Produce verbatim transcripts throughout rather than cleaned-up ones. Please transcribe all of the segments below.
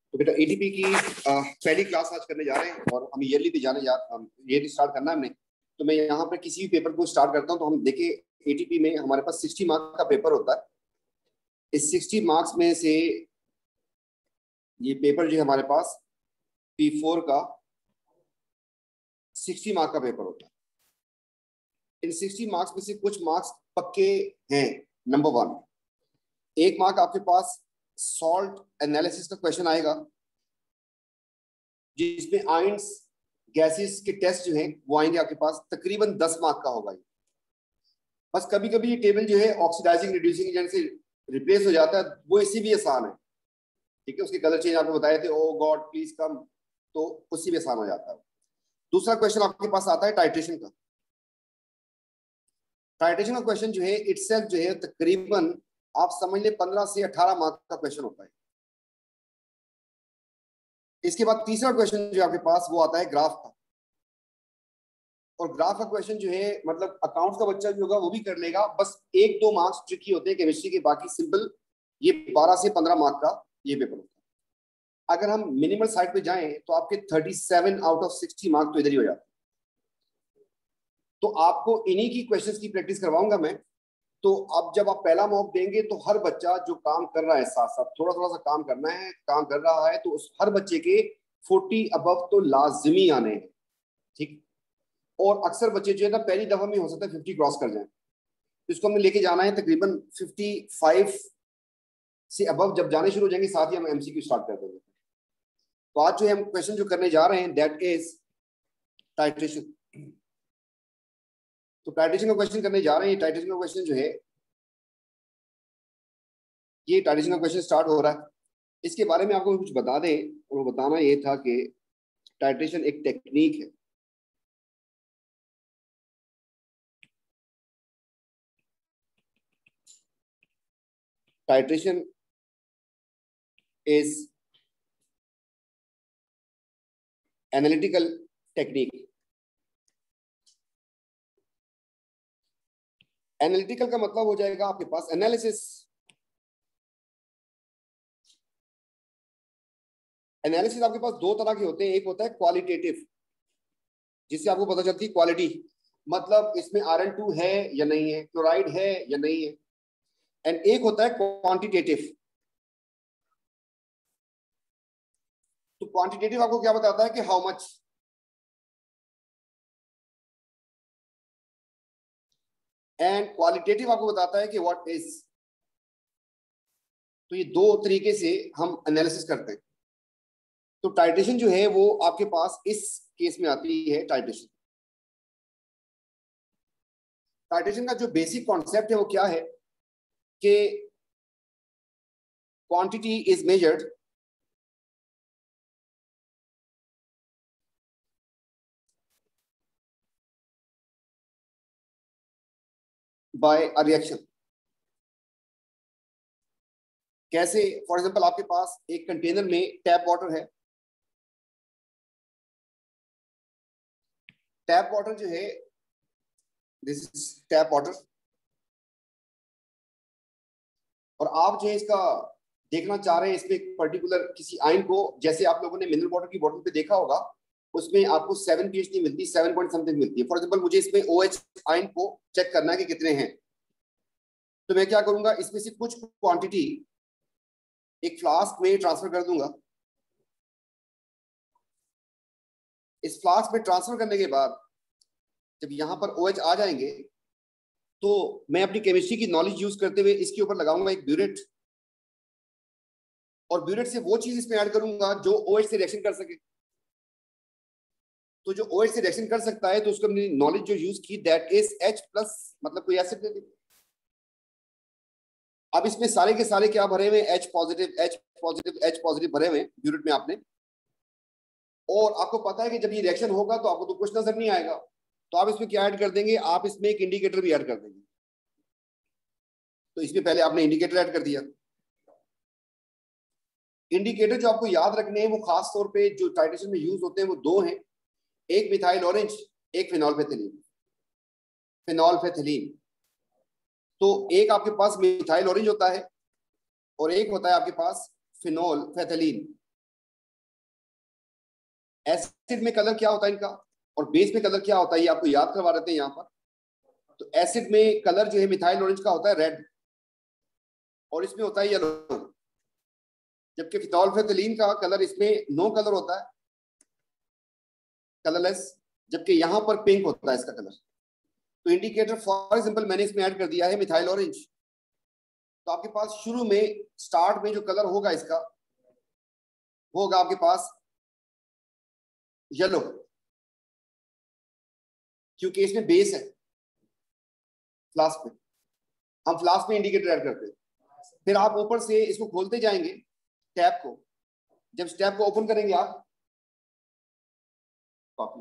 तो बेटा एटीपी की आ, पहली क्लास आज करने जा रहे हैं और हम ईयरली भी जाने जा ईयरली स्टार्ट करना है हमने। तो मैं यहाँ पर किसी भी पेपर को स्टार्ट करता हूँ तो हम देखिए एटीपी में हमारे पास सिक्सटी मार्क्स का पेपर होता है। इस सिक्सटी मार्क्स में से ये पेपर जो है हमारे पास पी फोर का सिक्सटी मार्क्स का पेपर होता है। इन सिक्सटी मार्क्स में से कुछ मार्क्स पक्के हैं। नंबर वन, एक मार्क आपके पास सॉल्ट एनालिसिस का क्वेश्चन आएगा जिसमें आयंस गैसेस के टेस्ट जो है वो आएंगे आपके पास, तकरीबन दस मार्क का होगा ये। बस कभी कभी ये टेबल जो है ऑक्सीडाइजिंग रिड्यूसिंग एजेंट से रिप्लेस हो जाता है, वो इसी भी आसान है। ठीक है, उसके कलर चेंज आपको बताए थे, ओ गॉड प्लीज कम, तो उसी भी आसान हो जाता है। दूसरा क्वेश्चन आपके पास आता है टाइट्रेशन का। टाइट्रेशन का क्वेश्चन जो है इटसेल्फ जो है तकरीबन आप समझ ले पंद्रह से अठारह मार्क का क्वेश्चन होता है। इसके बाद तीसरा क्वेश्चन जो आपके पास वो आता है ग्राफ का, और ग्राफ का क्वेश्चन जो है मतलब अकाउंट्स का बच्चा भी होगा वो भी कर लेगा, बस एक दो मार्क्स ट्रिकी होते हैं केमिस्ट्री के, बाकी सिंपल ये बारह से पंद्रह मार्क का ये पेपर होता है। अगर हम मिनिमल साइड पे जाएं तो आपके सैंतीस आउट ऑफ साठ मार्क तो इधर ही हो जाते हैं। तो आपको इन्हीं की क्वेश्चंस की प्रैक्टिस करवाऊंगा मैं। तो अब जब आप पहला मॉक देंगे तो हर बच्चा जो काम कर रहा है साथ साथ थोड़ा थोड़ा सा काम करना है, काम कर रहा है तो उस हर बच्चे के चालीस अबव तो लाजमी आने हैं। ठीक, और अक्सर बच्चे जो है ना पहली दफा में हो सकता है पचास क्रॉस कर जाएं, तो इसको हमें लेके जाना है तकरीबन पचपन से अबव जब जाने शुरू हो जाएंगे साथ ही हम एमसीक्यू स्टार्ट कर देंगे। तो आज जो हम क्वेश्चन जो करने जा रहे हैं दैट इज टाइट्रेशन। तो टाइट्रेशन का क्वेश्चन करने जा रहे हैं। टाइट्रेशन का क्वेश्चन जो है ये टाइट्रेशन का क्वेश्चन स्टार्ट हो रहा है। इसके बारे में आपको कुछ बता दें, और वो बताना ये था कि टाइट्रेशन एक टेक्निक है। Titration is analytical technique. Analytical का मतलब हो जाएगा आपके पास एनालिसिस। एनालिसिस आपके पास दो तरह के होते हैं, एक होता है क्वालिटेटिव जिससे आपको पता चलती है क्वालिटी, मतलब इसमें आयरन टू है या नहीं है, क्लोराइड है या नहीं है। एंड एक होता है क्वांटिटेटिव। तो क्वांटिटेटिव आपको क्या बताता है कि हाउ मच, एंड क्वालिटेटिव आपको बताता है कि व्हाट इज। तो ये दो तरीके से हम एनालिसिस करते हैं। तो टाइट्रेशन जो है वो आपके पास इस केस में आती है। टाइट्रेशन टाइट्रेशन का जो बेसिक कॉन्सेप्ट है वो क्या है कि quantity is measured by a reaction. कैसे? फॉर एग्जांपल आपके पास एक कंटेनर में टैप वाटर है। टैप वाटर जो है दिस इज टैप वाटर, और आप जो है इसका देखना चाह रहे हैं इसमें एक पर्टिकुलर किसी आयन को, जैसे आप लोगों ने मिनरल वाटर की बोतल पे देखा होगा उसमें आपको सेवन पीएच नहीं मिलती, सेवन पॉइंट समथिंग मिलती है। फॉर एग्जांपल मुझे इसमें ओएच आयन को चेक करना है कि कितने हैं, तो मैं क्या करूंगा, इसमें से कुछ क्वांटिटी एक फ्लास्क में ट्रांसफर कर दूंगा। इस फ्लास्क में ट्रांसफर करने के बाद जब यहां पर ओएच आ जाएंगे तो मैं अपनी केमिस्ट्री की नॉलेज यूज करते हुए इसके ऊपर लगाऊंगा एक ब्यूरेट, और ब्यूरेट से वो चीज इसमें ऐड करूंगा जो ओएच से रिएक्शन कर सके। तो जो ओएच से रिएक्शन कर सकता है तो उसको अपनी नॉलेज जो यूज की दैट इज एच प्लस, मतलब कोई एसिड दे दी। अब इसमें सारे के सारे क्या भरे हुए, H positive H positive H positive भरे हुए ब्यूरेट में आपने, और आपको पता है कि जब ये रिएक्शन होगा तो आपको तो कुछ नजर नहीं आएगा, तो आप इसमें क्या ऐड कर देंगे, आप इसमें एक इंडिकेटर भी ऐड कर देंगे। तो इसमें पहले आपने इंडिकेटर ऐड कर दिया। इंडिकेटर जो आपको याद रखने हैं वो खास तौर पे जो टाइट्रेशन में यूज होते हैं वो दो हैं, एक मिथाइल ऑरेंज, एक फिनोल्फेथिलीन। फिनोल्फेथिलीन तो एक आपके पास मिथाइल ऑरेंज होता है और एक होता है आपके पास फिनोल्फेथिलीन। एसिड में कलर क्या होता है इनका और बेस में कलर क्या होता है, ये आपको याद करवा देते हैं यहाँ पर। तो एसिड में कलर जो है मिथाइल ऑरेंज का होता है रेड और इसमें होता है येलो, जबकि फिथोल्फेथलीन का कलर इसमें नो कलर होता है, कलरलेस, जबकि यहाँ पर पिंक होता है इसका कलर। तो इंडिकेटर फॉर एग्जांपल मैंने इसमें ऐड कर दिया है मिथाइल ऑरेंज। तो आपके पास शुरू में स्टार्ट में जो कलर होगा इसका होगा आपके पास येलो, क्योंकि इसमें बेस है फ्लास्क में, हम फ्लास्क में इंडिकेटर ऐड करते हैं। फिर आप ऊपर से इसको खोलते जाएंगे टैप को, जब टैप को ओपन करेंगे आप कॉपी,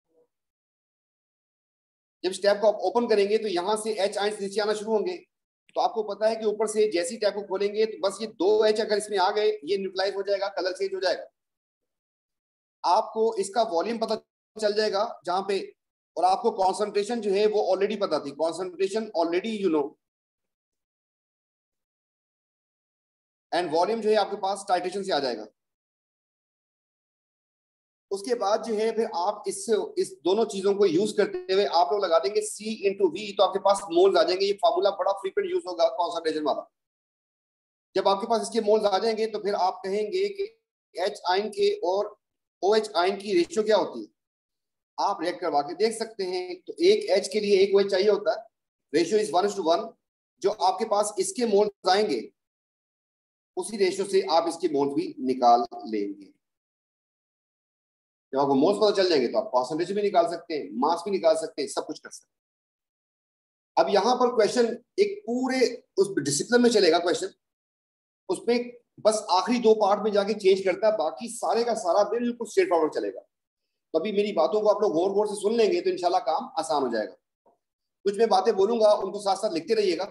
जब स्टेप को आप ओपन करेंगे तो यहां से एच आइंस नीचे आना शुरू होंगे। तो आपको पता है कि ऊपर से जैसी टैप को खोलेंगे तो बस ये दो एच अगर इसमें आ गए ये न्यूट्रलाइज हो जाएगा, कलर चेंज हो जाएगा। आपको इसका वॉल्यूम पता चल जाएगा जहां पे, और आपको कॉन्सेंट्रेशन जो है वो ऑलरेडी पता थी, concentration already you know, and volume जो है आपके पास टाइट्रेशन से आ जाएगा। उसके बाद जो है फिर आप इस इस दोनों चीजों को यूज करते हुए आप लोग लगा देंगे C इंटू वी, तो आपके पास मोल्स आ जाएंगे। ये फार्मूला बड़ा फ्रीक्वेंट यूज होगा कॉन्सेंट्रेशन वाला। जब आपके पास इसके मोल्स आ जाएंगे तो फिर आप कहेंगे कि H आयन के और OH आयन की रेशियो क्या होती है, आप रिएक्ट करवा के देख सकते हैं। तो एक H के लिए एक OH चाहिए होता है, ratio is one to one. जो आपके पास इसके मोल्स आएंगे उसी रेशियो से आप इसके मोल्स भी निकाल लेंगे। जब आपको मोल्स पता चल जाएंगे तो आप कॉन्सेंट्रेशन भी निकाल सकते हैं, मास भी निकाल सकते हैं, सब कुछ कर सकते हैं। अब यहाँ पर क्वेश्चन एक पूरे उस डिसिप्लिन में चलेगा क्वेश्चन, उसमें बस आखिरी दो पार्ट में जाके चेंज करता है, बाकी सारे का सारा बिल्कुल स्ट्रेट फॉरवर्ड चलेगा। तो अभी मेरी बातों को आप लोग गौर गौर से सुन लेंगे तो इंशाल्लाह काम आसान हो जाएगा। कुछ मैं बातें बोलूंगा उनको साथ साथ लिखते रहिएगा।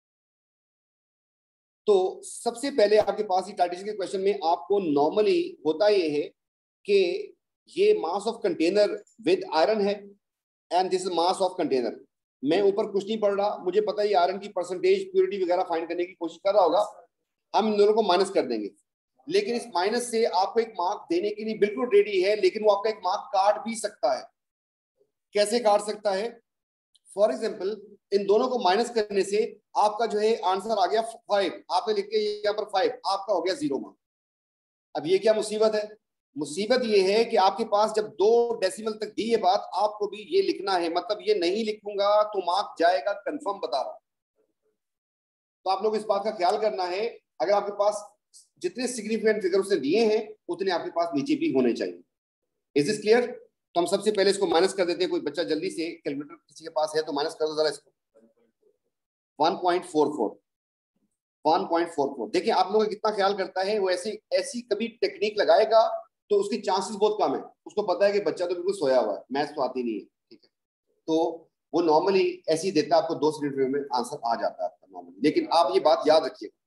तो सबसे पहले आपके पास टाइट्रेशन के क्वेश्चन में आपको नॉर्मली होता ये है कि ये mass of container with iron है and this is mass of container. मैं ऊपर कुछ नहीं पढ़ रहा, मुझे पता है आयरन की परसेंटेज प्योरिटी वगैरह फाइंड करने की कोशिश कर रहा होगा, हम इन दोनों को माइनस कर देंगे। लेकिन इस माइनस से आपको एक मार्क देने के लिए बिल्कुल रेडी है, लेकिन वो आपका एक मार्क काट भी सकता है। कैसे काट सकता है? फॉर एग्जाम्पल इन दोनों को माइनस करने से आपका जो है आंसर आ गया फाइव, आपने लिख के यहाँ पर फाइव, आपका हो गया जीरो मार्क। अब ये क्या मुसीबत है? मुसीबत ये है कि आपके पास जब दो डेसिमल तक दी ये बात, आपको भी ये लिखना है, मतलब ये नहीं लिखूंगा तो मार्क जाएगा, कंफर्म बता रहा हूं। तो आप लोग इस बात का ख्याल करना है, अगर आपके पास जितने सिग्निफिकेंट फिगर उसने दिए हैं उतने आपके पास नीचे भी होने चाहिए। Is this clear? तो हम सबसे पहले इसको माइनस कर देते हैं। कोई बच्चा जल्दी से कैलकुलेटर किसी के पास है तो माइनस कर दो जरा इसको। One point four four one point four four. देखिए आप लोगों का कितना ख्याल करता है, वो ऐसी ऐसी कभी टेक्निक लगाएगा तो उसकी चांसेस बहुत कम है। उसको पता है कि बच्चा तो बिल्कुल सोया हुआ है, मैथ्स तो आती नहीं है, ठीक है, तो वो नॉर्मली ऐसे ही देता है, आपको दो सेकंड में आंसर आ जाता है आपका नॉर्मली। लेकिन आप ये बात याद रखिएगा।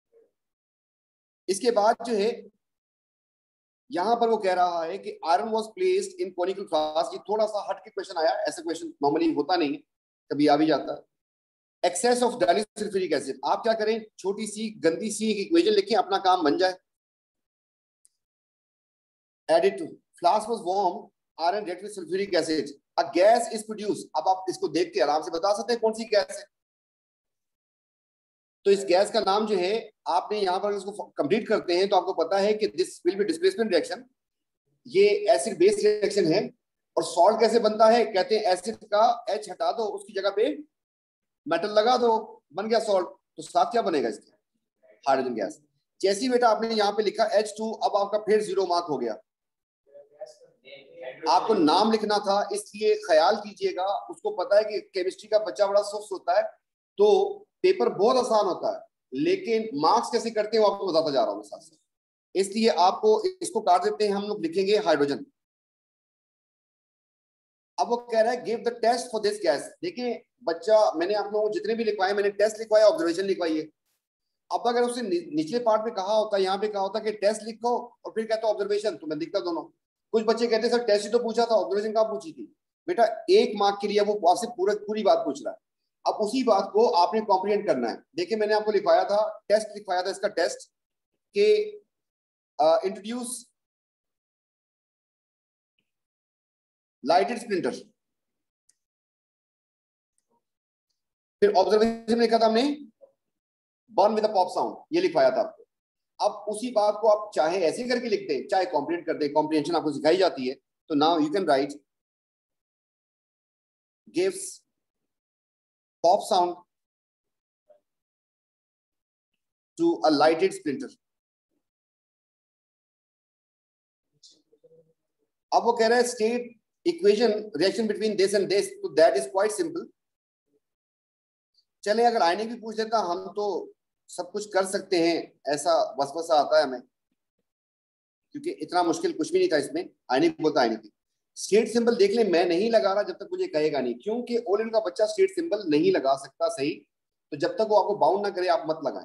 इसके बाद जो है यहां पर वो कह रहा है कि iron was placed in conical flask. ये थोड़ा सा हट के क्वेश्चन आया, ऐसा क्वेश्चन नॉर्मली होता नहीं है, कभी आ भी जाता है। Excess of diluted sulphuric acid, आप क्या करें, छोटी सी गंदी सी एक इक्वेशन लिखें, अपना काम बन जाए। Added to flask was warm, iron reacted with sulfuric acid, a gas is produced। अब आप इसको देख के आराम से बता सकते हैं कौन सी गैस है। तो इस गैस का नाम जो है, आपने यहाँ पर इसको कंप्लीट करते हैं तो आपको पता है कि this will be displacement reaction. ये एसिड बेस रिएक्शन है। और सॉल्ट कैसे बनता है? कहते हैं एसिड का H हटा दो, उसकी जगह पे मेटल लगा दो, बन गया सॉल्ट। तो साथ क्या बनेगा इसके? Hydrogen gas. जैसी बेटा आपने यहाँ पे लिखा एच टू, अब आपका फिर जीरो मार्क हो गया। आपको नाम लिखना था, इसलिए ख्याल कीजिएगा। उसको पता है कि केमिस्ट्री का बच्चा बड़ा सुस्त होता है तो पेपर बहुत आसान होता है, लेकिन मार्क्स कैसे करते हैं वो आपको बताता जा रहा हूं साथ साथ। इसलिए आपको इसको काट देते हैं, हम लोग लिखेंगे हाइड्रोजन। अब वो कह रहा है give the test for this gas. देखिए बच्चा, मैंने आप लोगों को जितने भी लिखवाए, मैंने टेस्ट लिखवाया, ऑब्जर्वेशन लिखवाई है। अब अगर उसने निचले पार्ट में कहा होता, यहाँ पे कहा होता कि टेस्ट लिखो और फिर कहता ऑब्जर्वेशन, तो मैं दिखता दोनों। कुछ बच्चे कहते सर टेस्ट ही तो पूछा था, ऑब्जर्वेशन कहाँ पूछी थी? बेटा एक मार्क के लिए वो आपसे पूरा पूरी बात पूछ रहा है। अब उसी बात को आपने कॉम्प्रिहेंड करना है। देखिए मैंने आपको लिखवाया था, टेस्ट लिखवाया था, इसका टेस्ट के इंट्रोड्यूस लाइटेड स्प्लिंटर। फिर ऑब्जर्वेशन लिखा था हमने, burn with a pop sound, ये लिखवाया था आपको। अब उसी बात को आप चाहे ऐसे करके लिख दें, चाहे कॉम्प्लीट कर दें, कॉम्प्रिहेंशन आपको सिखाई जाती है। तो now you can write gives pop sound to a lighted splinter. अब वो कह रहा है state equation reaction between this and this, तो दैट इज क्वाइट सिंपल। चले अगर आईने भी पूछ लेता, हम तो सब कुछ कर सकते हैं, ऐसा वसवसा आता है हमें, क्योंकि इतना मुश्किल कुछ भी नहीं था इसमें। आईने बोलता आईने की स्टेट सिंबल देख ले, मैं नहीं लगा रहा जब तक मुझे कहेगा नहीं, क्योंकि ओलेन का बच्चा स्टेट सिंबल नहीं लगा सकता सही, तो जब तक वो आपको बाउंड ना करे आप मत लगाएं।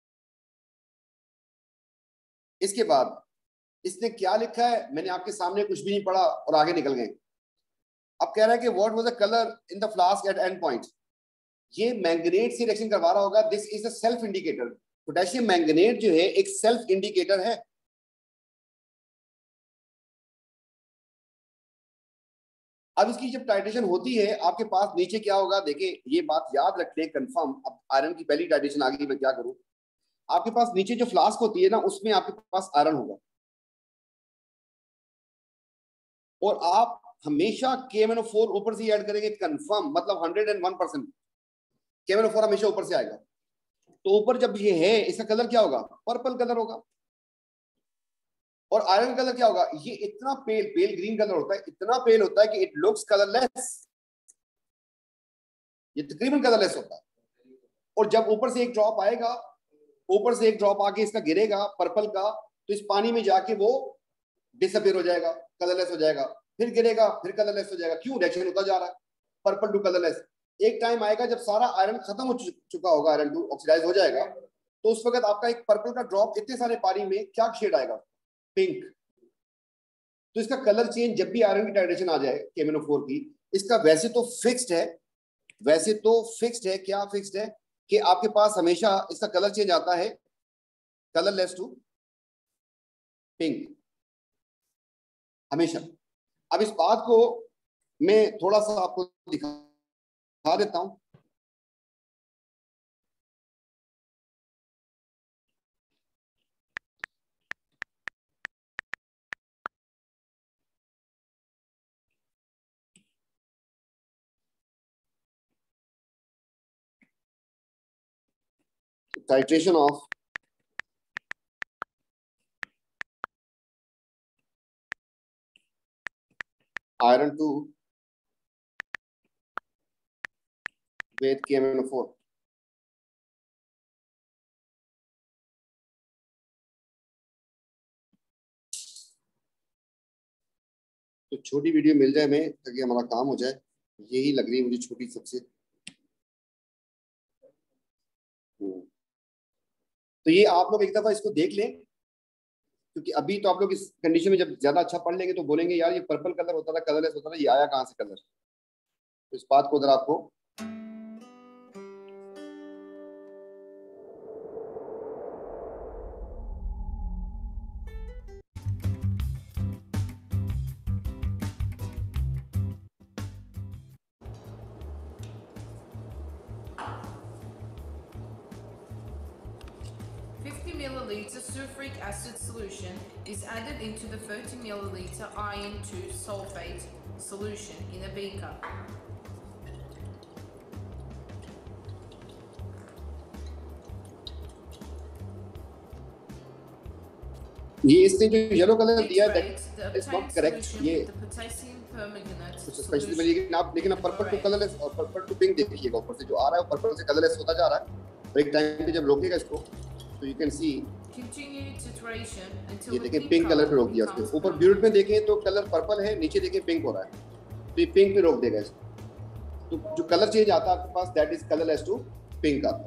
इसके बाद इसने क्या लिखा है, मैंने आपके सामने कुछ भी नहीं पढ़ा और आगे निकल गए। अब कह रहा है कि what was the colour in the flask at end point. ये मैंगनेट से रिएक्शन करवा रहा होगा। This is a self indicator. Potassium manganate जो है एक सेल्फ इंडिकेटर है। अब इसकी जब टाइट्रेशन होती है आपके पास नीचे क्या होगा, देखिए ये बात याद रख लें कंफर्म। अब आयरन की पहली टाइट्रेशन आ गई, मैं क्या करूं। आपके पास नीचे जो फ्लास्क होती है ना, उसमें आपके पास आयरन होगा, और आप हमेशा के एम एन ओ फोर ऊपर से ऐड करेंगे कंफर्म, मतलब hundred and one percent K M N O four हमेशा ऊपर से आएगा। तो ऊपर जब ये है, इसका कलर क्या होगा, पर्पल कलर होगा। और आयरन कलर क्या होगा, ये इतना पेल पेल ग्रीन कलर होता है, इतना पेल होता है कि इट लुक्स कलरलेस, ये तकरीबन कलरलेस होता है। और जब ऊपर से एक ड्रॉप आएगा, ऊपर से एक ड्रॉप आके इसका गिरेगा पर्पल का, तो इस पानी में जाके वो डिसअपीयर हो जाएगा, कलरलेस हो जाएगा, फिर गिरेगा, फिर कलरलेस हो जाएगा। क्यों, रिएक्शन होता जा रहा है पर्पल टू कलरलेस। एक टाइम आएगा जब सारा आयरन खत्म हो चुका होगा, आयरन टू ऑक्सीडाइज हो जाएगा, तो उस वक्त आपका एक पर्पल का ड्रॉप इतने सारे पानी में क्या शेड आएगा, पिंक। तो इसका कलर चेंज जब भी आयरन की टाइट्रेशन आ जाए के एम एन ओ फोर की, इसका वैसे तो फिक्स्ड है, वैसे तो फिक्स्ड है, क्या फिक्स्ड है कि आपके पास हमेशा इसका कलर चेंज आता है कलरलेस टू पिंक, हमेशा। अब इस बात को मैं थोड़ा सा आपको दिखा देता हूं। titration of iron two with K M N O four. तो छोटी वीडियो मिल जाए हमें ताकि हमारा काम हो जाए, यही लग रही है मुझे छोटी सबसे। तो ये आप लोग एक दफा इसको देख लें, क्योंकि अभी तो आप लोग इस कंडीशन में जब ज्यादा अच्छा पढ़ लेंगे तो बोलेंगे यार ये पर्पल कलर होता था, कलरलेस होता था, ये आया कहाँ से कलर। तो इस बात को अगर आपको fifty milliliter sulfuric acid solution is added into the thirty milliliter iron two sulfate solution in a beaker. ये इसने जो येलो कलर दिया है दैट इज नॉट करेक्ट। ये स्पेशली में लेकिन आप लेकिन आप पर्पल टू कलरलेस और पर्पल टू पिंक देखिएगा, ऊपर से जो आ रहा है पर्पल से कलरलेस होता जा रहा है, और एक टाइम पे जब रोकेगा इसको तो यू कैन सी ये देखें पिंक कलर पे रोक दिया उसने। ऊपर ब्यूट में देखें तो कलर पर्पल है, नीचे देखें पिंक हो रहा है, तो ये पिंक पे रोक देगा इसको। तो जो कलर चेंज आता है आपके पास that is colourless to pink आता है।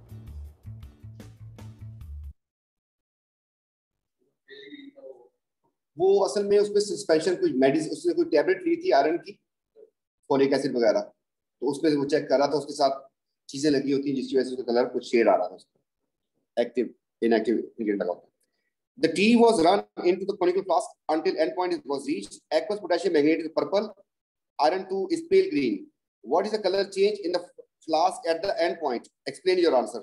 वो असल में उसमें सस्पेंशन कोई मेडिसिन, उसने कोई टैबलेट ली थी आयरन की, फोलिक एसिड वगैरह, तो उसमें वो चेक कर रहा था, उसके साथ चीजें लगी होती हैं जिसकी वजह से उसका कलर कुछ शेड आ रहा था, उसका एक्टिव इनएक्टिव इंग्रेडिएंट लगा होता है। The tea was run into the conical flask until end point was reached. Aqueous potassium magnate is purple iron two is pale green. What is the color change in the flask at the end point? Explain your answer.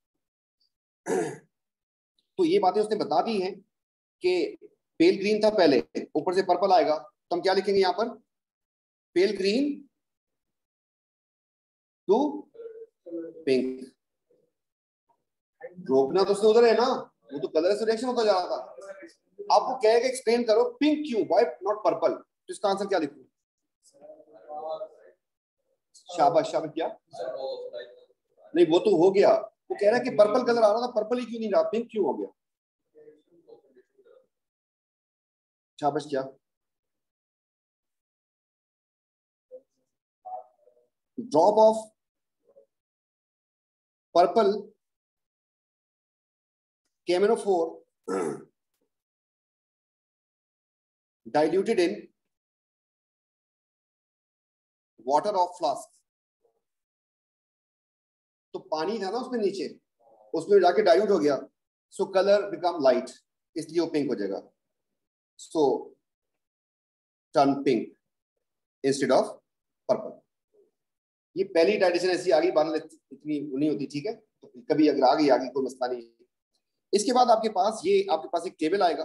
तो ये बातें उसने बता दी हैं कि पेल green था पहले, ऊपर से पर्पल आएगा, तो हम क्या लिखेंगे यहाँ पर? Pale green to pink. रोकना तो उसने उधर है ना, वो तो कलर से रिएक्शन होता जा रहा था. आपको कहेगा एक्सप्लेन करो पिंक क्यों, व्हाई नॉट पर्पल. तो इसका आंसर क्या लिखूं? शाबाश शाबाश. क्या नहीं, वो तो हो गया. वो कह रहा है कि पर्पल कलर आ रहा था, पर्पल ही क्यों नहीं रहा, पिंक क्यों हो गया? शाबाश. क्या ड्रॉप ऑफ पर्पल केमेनोफोर diluted in water of flask. तो पानी था ना उसमें नीचे, उसमें जाके डाइल्यूट हो गया, सो कलर बिकम लाइट, इसलिए वो पिंक हो जाएगा. So turn pink instead of purple. ये पहली डाइटेशन ऐसी आ गई, बारह इतनी नहीं होती, ठीक है. तो कभी अगर आ गई आगे कोई मसला नहीं. इसके बाद आपके पास ये आपके पास एक टेबल आएगा.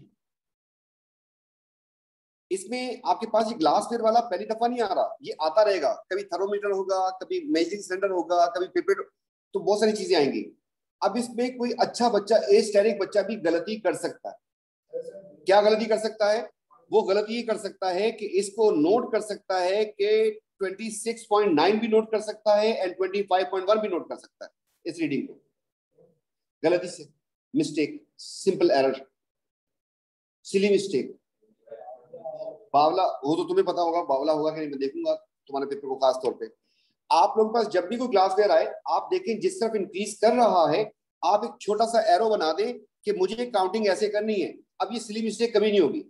इसमें आपके पास ये ग्लास वेयर वाला पहली दफा नहीं आ रहा, ये आता रहेगा. कभी थर्मोमीटर होगा, कभी मेजरिंग सिलेंडर होगा, कभी पिपेट, तो बहुत सारी चीजें आएंगी. अब इसमें कोई अच्छा बच्चा, एस्टेरिक बच्चा भी गलती कर सकता है. क्या गलती कर सकता है? वो गलती ये कर सकता है कि इसको नोट कर सकता है कि छब्बीस पॉइंट नौ भी नोट कर सकता है एंड पच्चीस पॉइंट एक भी नोट कर सकता है इस रीडिंग को. गलती से, mistake, simple error, silly mistake. बावला वो तो तुम्हें पता होगा, बावला होगा कि नहीं मैं देखूंगा तुम्हारे पेपर को. खास तौर पे आप लोगों के पास जब भी कोई ग्लास वेयर आए, आप देखें जिस तरफ इंक्रीज कर रहा है, आप एक छोटा सा एरो बना दें कि मुझे काउंटिंग ऐसे करनी है. अब ये सिली मिस्टेक कभी नहीं होगी.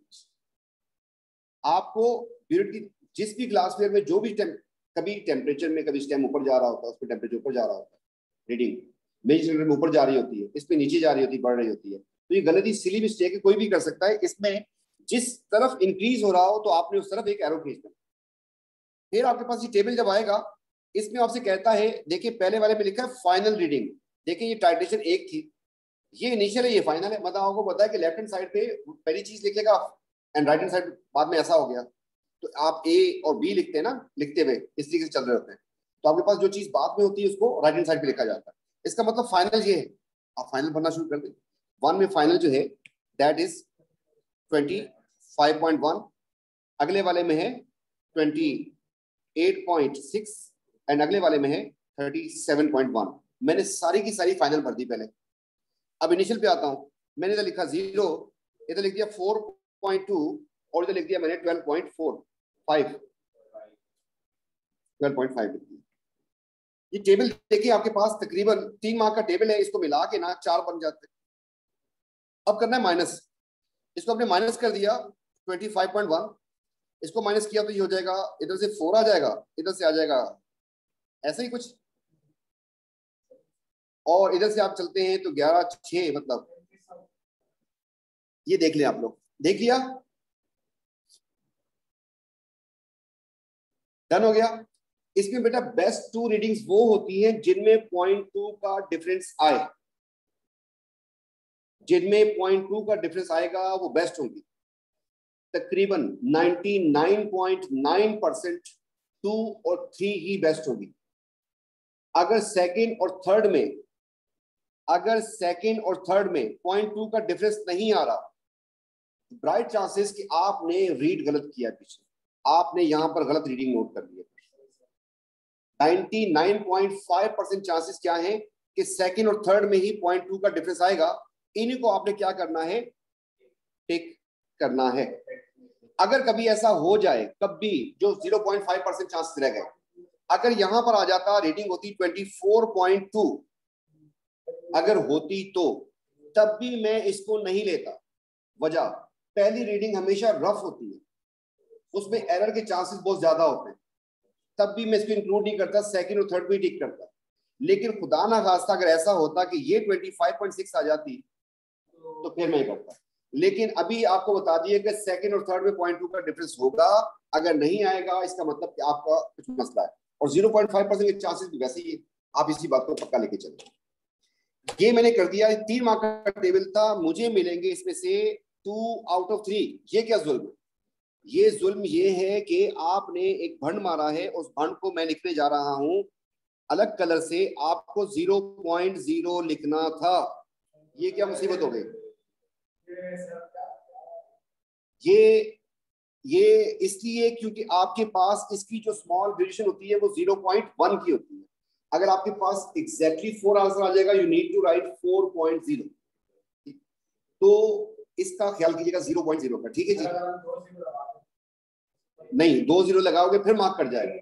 आपको की जिस भी ग्लास वेयर में जो भी टेम, कभी टेम्परेचर में कभी स्टेम ऊपर जा रहा होता है, उसमें टेम्परेचर ऊपर जा रहा होता है, रीडिंग मेजर में ऊपर जा रही होती है, इस पे नीचे जा रही होती है, बढ़ रही होती है. तो ये गलती सिली मिस्टेक है, कोई भी कर सकता है. इसमें जिस तरफ इंक्रीज हो रहा हो तो आपने उस तरफ एक एरो खींचना. फिर आपके पास ये टेबल जब आएगा, इसमें आपसे कहता है, देखिए पहले वाले में लिखा है फाइनल रीडिंग. देखिए ये टाइट्रेशन एक थी, ये इनिशियल है, ये फाइनल है. मतलब आपको पता है कि लेफ्ट हैंड साइड पे पहली चीज लिखेगा एंड राइट हैंड साइड बाद में ऐसा हो गया. तो आप ए और बी लिखते हैं ना, लिखते हुए इस तरीके से चल रहे होते हैं. तो आपके पास जो चीज बाद में होती है उसको राइट हैंड साइड पे लिखा जाता है. इसका मतलब फाइनल ये है. आप फाइनल भरना शुरू कर दें. वन में फाइनल जो है that is twenty five point one, अगले वाले में है twenty eight point six and अगले वाले में है थर्टी सेवन पॉइंट वन. मैंने सारी की सारी फाइनल भर दी पहले. अब इनिशियल पे आता हूं. मैंने इधर लिखा जीरो, इधर लिख दिया फोर पॉइंट टू और इधर लिख दिया मैंने twelve point four five, twelve point five लिख दिया. ये टेबल देखिए आपके पास तकरीबन तीन मार्क का टेबल है. इसको मिला के ना चार बन जाते हैं. अब करना है माइनस. इसको आपने माइनस कर दिया ट्वेंटी फाइव पॉइंट वन, इसको माइनस किया तो ये हो जाएगा, इधर से फोर आ जाएगा, इधर से आ जाएगा ऐसा ही कुछ, और इधर से आप चलते हैं तो ग्यारह छह, मतलब ये देख लें आप लोग. देख लिया, डन हो गया. इसमें बेटा बेस्ट टू रीडिंग्स वो होती हैं जिनमें पॉइंट टू का डिफरेंस आए. जिनमें पॉइंट टू का डिफरेंस आएगा वो बेस्ट होंगी. तकरीबन निन्यानवे पॉइंट नौ परसेंट टू और थ्री ही बेस्ट होगी. अगर सेकंड और थर्ड में अगर सेकंड और थर्ड में पॉइंट टू का डिफरेंस नहीं आ रहा, ब्राइट चांसेस कि आपने रीड गलत किया, पीछे आपने यहां पर गलत रीडिंग नोट कर लिया. निन्यानवे पॉइंट पाँच परसेंट चांसेस क्या हैं कि सेकंड और थर्ड में ही पॉइंट टू का डिफरेंस आएगा. इन्हीं को आपने क्या करना है, टिक करना है. अगर कभी ऐसा हो जाए, कभी जो zero point five percent chances रह गए, अगर यहां पर आ जाता रीडिंग होती चौबीस पॉइंट दो, अगर होती तो तब भी मैं इसको नहीं लेता. वजह, पहली रीडिंग हमेशा रफ होती है, उसमें एरर के चांसेस बहुत ज्यादा होते हैं, तब भी मैं इसको इंक्लूड नहीं करता. सेकंड और थर्ड भी टिक करता. लेकिन खुदा ना खास्ता अगर ऐसा होता कि ये पच्चीस पॉइंट छह आ जाती तो फिर मैं करता. लेकिन अभी आपको बता दिए कि सेकंड और थर्ड में पॉइंट टू का डिफरेंस होगा। अगर नहीं आएगा इसका मतलब कि आपका कुछ मसला है। और ज़ीरो पॉइंट फाइव परसेंट के चांसेस भी वैसे ही, आप इसी बात को पक्का लेके चलो। ये मैंने कर दिया, तीन मार्क का टेबल था, मुझे मिलेंगे इसमें से टू आउट ऑफ थ्री। ये क्या जुल्म है? ये जुल्म ये है कि आपने एक भंड मारा है, उस भंड को मैं लिखने जा रहा हूं अलग कलर से, आपको ज़ीरो पॉइंट ज़ीरो लिखना था। ये क्या मुसीबत हो गई? ये ये इसलिए क्योंकि आपके पास इसकी जो स्मॉल वेरिएशन होती है वो ज़ीरो पॉइंट वन की होती है। अगर आपके पास एग्जैक्टली फोर आंसर आ जाएगा, you need to write four point zero. तो इसका ख्याल कीजिएगा ज़ीरो पॉइंट ज़ीरो का, ठीक है जी? नहीं, दो जीरो लगाओगे फिर मार्क कट जाएगा।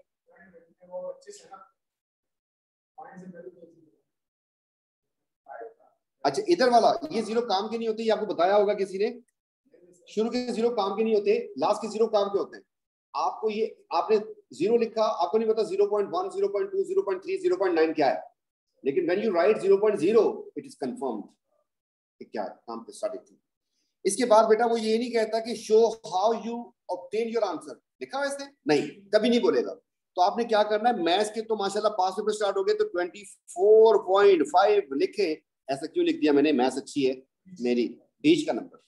अच्छा, इधर वाला ये जीरो काम के नहीं होते, ये आपको बताया होगा किसी ने। शुरू के जीरो काम के नहीं होते, लास्ट के जीरो काम के होते हैं। आपको ये आपने जीरो लिखा, आपको नहीं पता zero point one, zero point two, zero point three, zero point nine क्या है, लेकिन when you write zero point zero it is confirmed कि क्या है, काम पे स्टार्ट थी। इसके बाद बेटा वो ये नहीं कहता कि show how you obtain your answer, लिखा वैसे नहीं, कभी नहीं बोलेगा। तो आपने क्या करना है, मैथ्स के तो माशाल्लाह पास पेपर स्टार्ट हो गए, तो ट्वेंटी फोर पॉइंट फाइव लिखे। ऐसा क्यों लिख दिया मैंने? मैथ्स अच्छी है मेरी, बीच का नंबर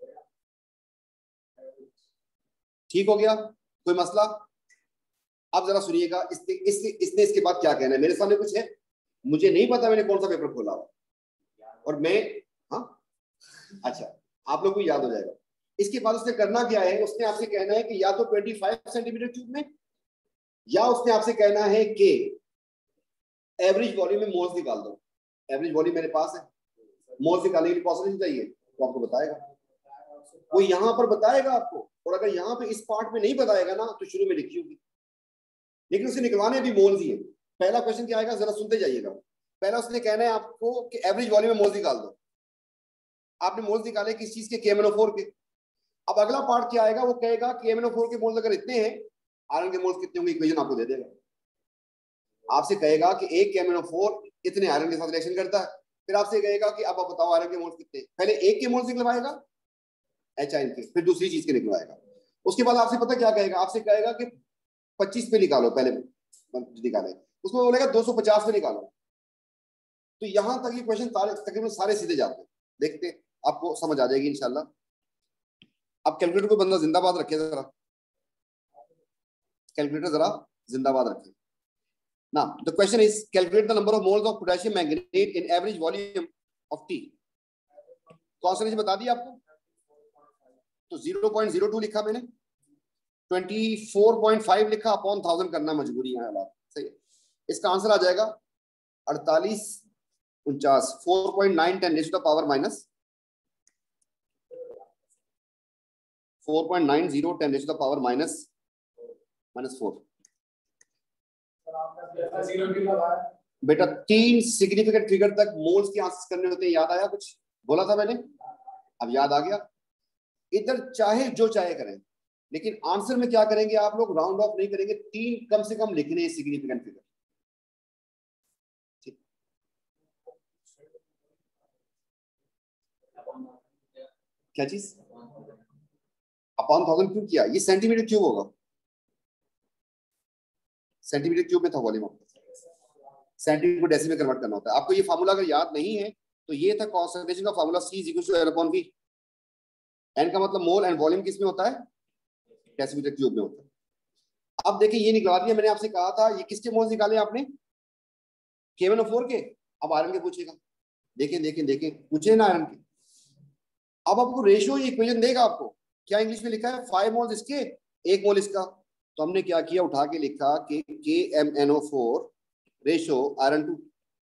ठीक हो गया, कोई मसला? अब जरा सुनिएगा, इसने इसने इसने इसके बाद क्या कहना है। मेरे सामने कुछ है, मुझे नहीं पता मैंने कौन सा पेपर खोला और मैं, हाँ अच्छा आप लोग को याद हो जाएगा। इसके बाद उसने करना क्या है, उसने आपसे कहना है कि या तो पच्चीस सेंटीमीटर क्यूब में, या उसने आपसे कहना है कि एवरेज वॉल्यूम में मोल्स निकाल दो। एवरेज वॉल्यूम मेरे पास है, मोल्स निकालने के लिए पॉसिबल चाहिए तो आपको बताएगा, वो यहां पर बताएगा आपको। और अगर यहाँ पे इस पार्ट में नहीं बताएगा ना तो शुरू में लिखी होगी, लेकिन उसे निकलवाने भी मोल्स ही है। पहला क्वेश्चन क्या आएगा, जरा सुनते जाइएगा। पहला उसने कहना है आपको कि एवरेज वॉल्यूम में मोल्स निकाल दो। आपने मोल्स निकाले किस चीज के? के एम एन ओ फोर के। अब अगला पार्ट क्या आएगा, वो कहेगा कि एम एन ओ फोर के मोल्स अगर इतने हैं, आयरन के मोल्स कितने होंगे, इक्वेशन आपको दे देगा। आपसे कहेगा कि एक K M N O four इतने आयरन के साथ रिएक्शन करता है। फिर आपसे कहेगा कि अब आप बताओ आयरन के मोल्स कितने। पहले एक के मोल्स निकलवाएगा एच आयन के, फिर दूसरी चीज के निकलवाएगा। उसके बाद आपसे पता क्या कहेगा, आपसे कहेगा कि पच्चीस पे निकालो, पहले निकाले, उसमें बोलेगा दो सौ पचास पे निकालो। तो यहां तक ये क्वेश्चन तकरीबन सारे सीधे जाते हैं। देखते आपको समझ आ जाएगी इंशाल्लाह। अब कैलकुलेटर को बंदा जिंदाबाद रखे, जरा कैलकुलेटर जरा जिंदाबाद रखे ना। The question is calculate the number of moles of potassium manganese in average volume of T. कौन सा बता दिया आपको? तो ज़ीरो पॉइंट ज़ीरो टू लिखा मैंने, चौबीस पॉइंट फाइव लिखा, अपॉन थाउजेंड करना मजबूरी है हालात, सही है। इसका आंसर आ जाएगा अड़तालीस उनचास, four point nine ten raise to the power minus four point nine zero ten raise to the power minus minus four. बेटा तीन सिग्निफिकेंट फिगर तक मोल्स के आंसर करने होते हैं, याद आया कुछ बोला था मैंने? अब याद आ गया। इधर चाहे जो चाहे करें, लेकिन आंसर में क्या करेंगे आप लोग, राउंड ऑफ नहीं करेंगे, तीन कम से कम लिखने हैं सिग्निफिकेंट फिगर। ठीक, क्या चीज? अपॉन थाउजेंड क्यों किया? ये सेंटीमीटर क्यूब होगा, सेंटीमीटर क्यूब में था वॉल्यूम, सेंटीमीटर को डेसिमल में कन्वर्ट करना होता है। आपको ये फार्मूला अगर याद नहीं है तो ये था कॉन्सेंट्रेशन का formula, C is equal to L upon V। N का मतलब मोल एंड वॉल्यूम किस में होता है? डेसिमीटर क्यूब में होता है। अब देखिए ये निकलवा दिया मैंने, आपसे कहा था ये किसके मोल्स निकाले आपने? के एम एन ओ फोर के। अब आयरन के पूछेगा, देखें देखें देखें, पूछे ना आयरन के। अब आपको रेशियो ये इक्वेशन देगा आपको, क्या इंग्लिश में लिखा है, फाइव मोल्स इसके एक मोल इसका। तो हमने क्या किया, उठा के लिखा कि K M N O four ratio iron to,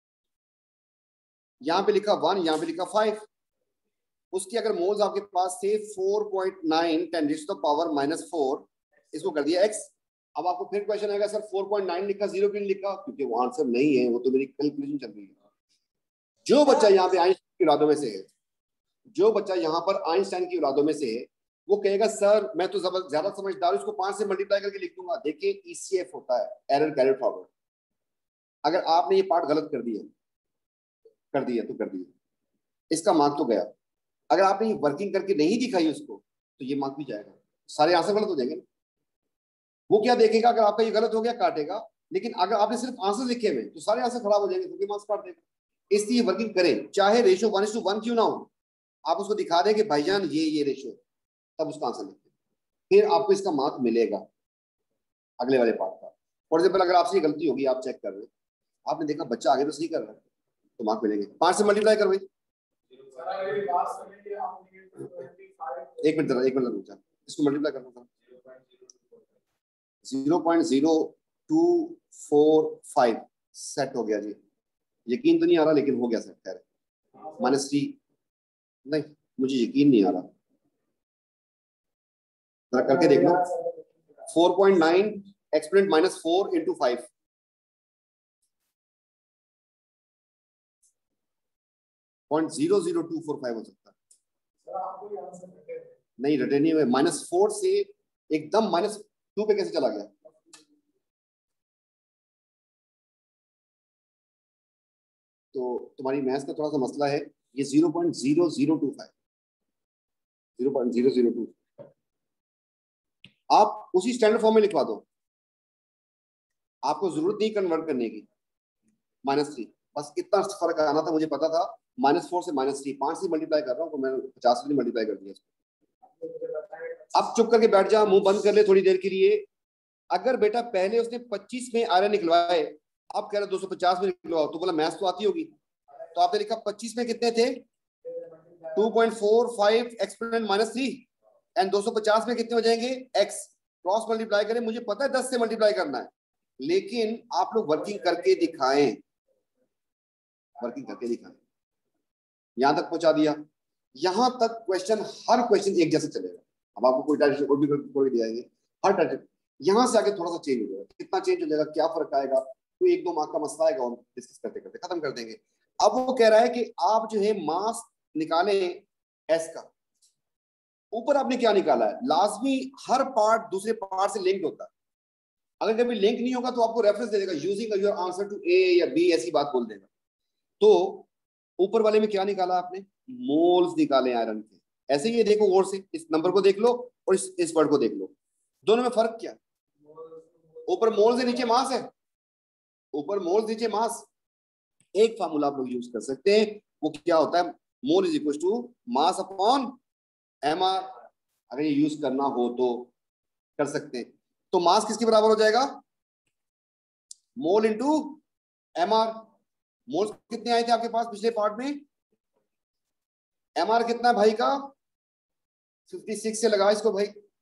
यहाँ पे लिखा वन, यहाँ पे लिखा फाइव। उसके अगर मोल्स आपके पास थे four point nine ten to the power minus four, इसको कर दिया एक्स। अब आपको फिर क्वेश्चन आएगा सर फोर पॉइंट नाइन लिखा, जीरो क्यों लिखा? क्योंकि वो आंसर नहीं है, वो तो मेरी कैलकुलेशन चल रही है। जो बच्चा यहाँ पे आइंस्टाइन की औलादों में से है, जो बच्चा यहाँ पर आइंस्टाइन की औलादों में से है, वो कहेगा सर मैं तो ज्यादा समझदार हूं, इसको पांच से मल्टीप्लाई करके लिख दूंगा। देखिए ई सी एफ होता है, एरर कैरिड फॉरवर्ड। अगर आपने ये पार्ट गलत कर दिया कर दिया तो कर दिया, इसका मार्क तो गया। अगर आपने वर्किंग करके नहीं दिखाई उसको तो ये मार्क भी जाएगा, सारे आंसर गलत हो जाएंगे। वो क्या देखेगा, अगर आपका ये गलत हो गया काटेगा, लेकिन अगर आपने सिर्फ आंसर लिखे हुए तो सारे आंसर खराब हो जाएंगे, क्योंकि मार्क्स काट देगा। इसलिए वर्किंग करें, चाहे रेशो वन टू वन क्यों ना हो, आप उसको दिखा दें कि भाईजान ये ये रेशो, तब उसका आंसर लिखें, फिर आपको इसका मार्क मिलेगा अगले वाले पार्ट का। फॉर एग्जाम्पल अगर आपसे ये गलती होगी, आप चेक कर रहे हैं, आपने देखा बच्चा आगे तो सही कर रहा है, तो मार्क मिलेंगे। पांच से मल्टीप्लाई कर भाई, एक मिनट जरा, एक मिनट रुक जा, इसको मल्टीप्लाई करना था। Zero point zero two four five set हो गया जी, यकीन तो नहीं आ रहा लेकिन हो गया सेट। खैर माइनस थ्री, नहीं मुझे यकीन नहीं आ रहा, जरा करके देख लो। Four point nine exponent minus four into five, point zero zero two four five हो सकता है। नहीं रटे नहीं हुए, माइनस फोर से एकदम माइनस टू पे कैसे चला गया? तो तुम्हारी मैथ्स का थोड़ा सा मसला है। ये zero point zero zero two five, zero point zero zero two, आप उसी स्टैंडर्ड फॉर्म में लिखवा दो, आपको जरूरत नहीं कन्वर्ट करने की। माइनस थ्री, बस इतना फर्क आना था, मुझे पता था। माइनस फोर से माइनस थ्री, पांच से मल्टीप्लाई कर रहा हूँ तो मैंने पचास से मल्टीप्लाई कर दिया इसको। अब चुप करके बैठ जा, मुंह बंद कर ले थोड़ी देर के लिए। अगर बेटा पहले उसने पच्चीस में आयरन निकलवाए, अब कह रहे दो सौ पचास में निकलवाओ, तो बोला मैथ्स तो आती होगी, तो आपने लिखा पच्चीस में कितने थे? Two point four five exponent minus three, and दो सौ पचास में कितने हो जाएंगे? एक्स। क्रॉस मल्टीप्लाई करें, मुझे पता है दस से मल्टीप्लाई करना है, लेकिन आप लोग वर्किंग करके दिखाएं, वर्किंग करके दिखाएं। यहां तक पहुंचा दिया, यहां तक क्वेश्चन, हर क्वेश्चन एक जैसे चलेगा। अब आपको कोई टाइटल और भी कोई दिखाएंगे, हर टाइटल यहां से आगे थोड़ा सा चेंज हो जाएगा। कितना चेंज हो जाएगा, क्या फर्क आएगा, कोई एक दो मार्क का मसला आएगा, हम डिस्कस करते करते खत्म कर देंगे। अब वो कह रहा है कि आप जो है मास निकाले एस का, ऊपर आपने क्या निकाला है? लाजमी हर पार्ट दूसरे पार्ट से लिंक्ड होता है, अगर कभी लिंक नहीं होगा तो आपको रेफरेंस दे देगा, using your answer to A या बी, ऐसी बात बोल देगा। तो ऊपर वाले में क्या निकाला आपने? मोल्स निकाले आयरन के। ऐसे ही ये देखो गौर से, इस नंबर को देख लो और इस, इस वर्ड को देख लो, दोनों में फर्क क्या? ऊपर मोल से नीचे मास है, ऊपर मोल नीचे मास। एक फार्मूला आप लोग यूज कर सकते हैं, वो क्या होता है? Mole is equal to mass upon M R. अगर ये यूज करना हो तो कर सकते हैं। तो मास किसके बराबर हो जाएगा? Mole into M R. Moles कितने आए थे आपके पास पिछले पार्ट में? एम आर कितना है भाई का? फिफ्टी सिक्स से लगा इसको भाई,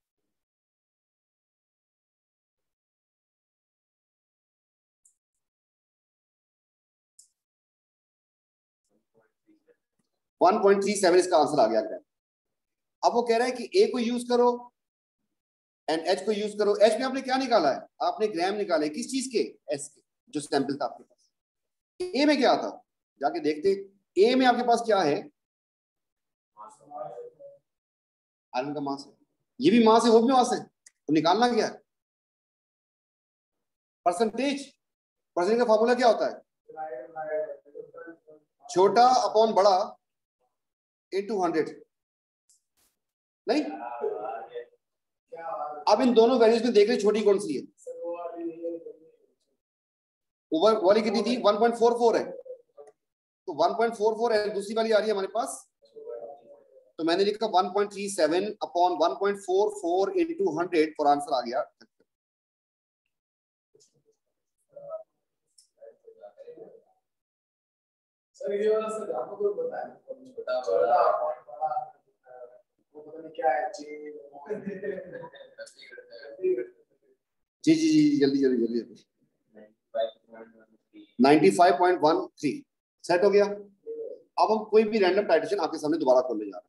वन पॉइंट थ्री सेवन इसका आंसर आ गया। अब वो कह रहा है कि ए को यूज करो एंड एच को यूज करो। एच में आपने क्या निकाला है? आपने ग्राम निकाले, किस चीज के? एस के, जो सैंपल था आपके पास। ए में क्या था, जाके देखते। ए में आपके पास क्या है? आयरन का मास है, ये भी मास है, वो भी मास है, तो निकालना क्या है? परसेंटेज। परसेंटेज का फॉर्मूला क्या होता है? छोटा अपॉन बड़ा इनटू हंड्रेड। नहीं, अब इन दोनों वैल्यूज में देख रहे छोटी कौन सी है? ऊपर वाली कितनी थी? वन पॉइंट फोर फोर है, तो वन पॉइंट फोर फोर है, दूसरी वाली आ रही है हमारे पास, तो मैंने लिखा one point three seven upon one point four four into hundred, for answer आ गया। सर ये वाला सर आपको तो बताया, छोटा छोटा बड़ा वो पता नहीं क्या है जी जी जी जी जल्दी जल्दी जल्दी जल्दी। Ninety five point one three set हो गया। अब हम कोई भी रैंडम टाइटेशन आपके सामने दोबारा खोलने जा रहे हैं।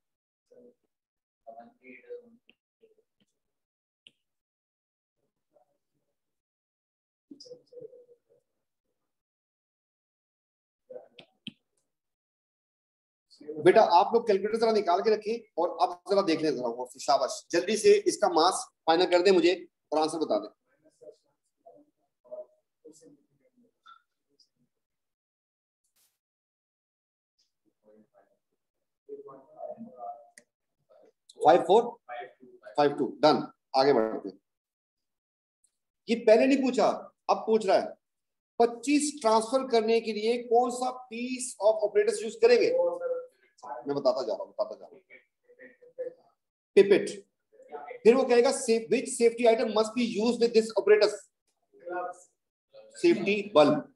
बेटा आप लोग कैलकुलेटर जरा निकाल के रखें और अब जरा देख लें जरा वो, शाबाश, जल्दी से इसका मास फाइनल कर दे मुझे और आंसर बता दे। Five four five two done. आगे बढ़ते हैं। ये पहले नहीं पूछा, अब पूछ रहा है पच्चीस ट्रांसफर करने के लिए कौन सा पीस ऑफ ऑपरेटर्स यूज करेंगे। मैं बताता जा रहा हूं बताता जा रहा हूं पिपेट। फिर वो कहेगा which safety item must be used with this apparatus. Safety bulb.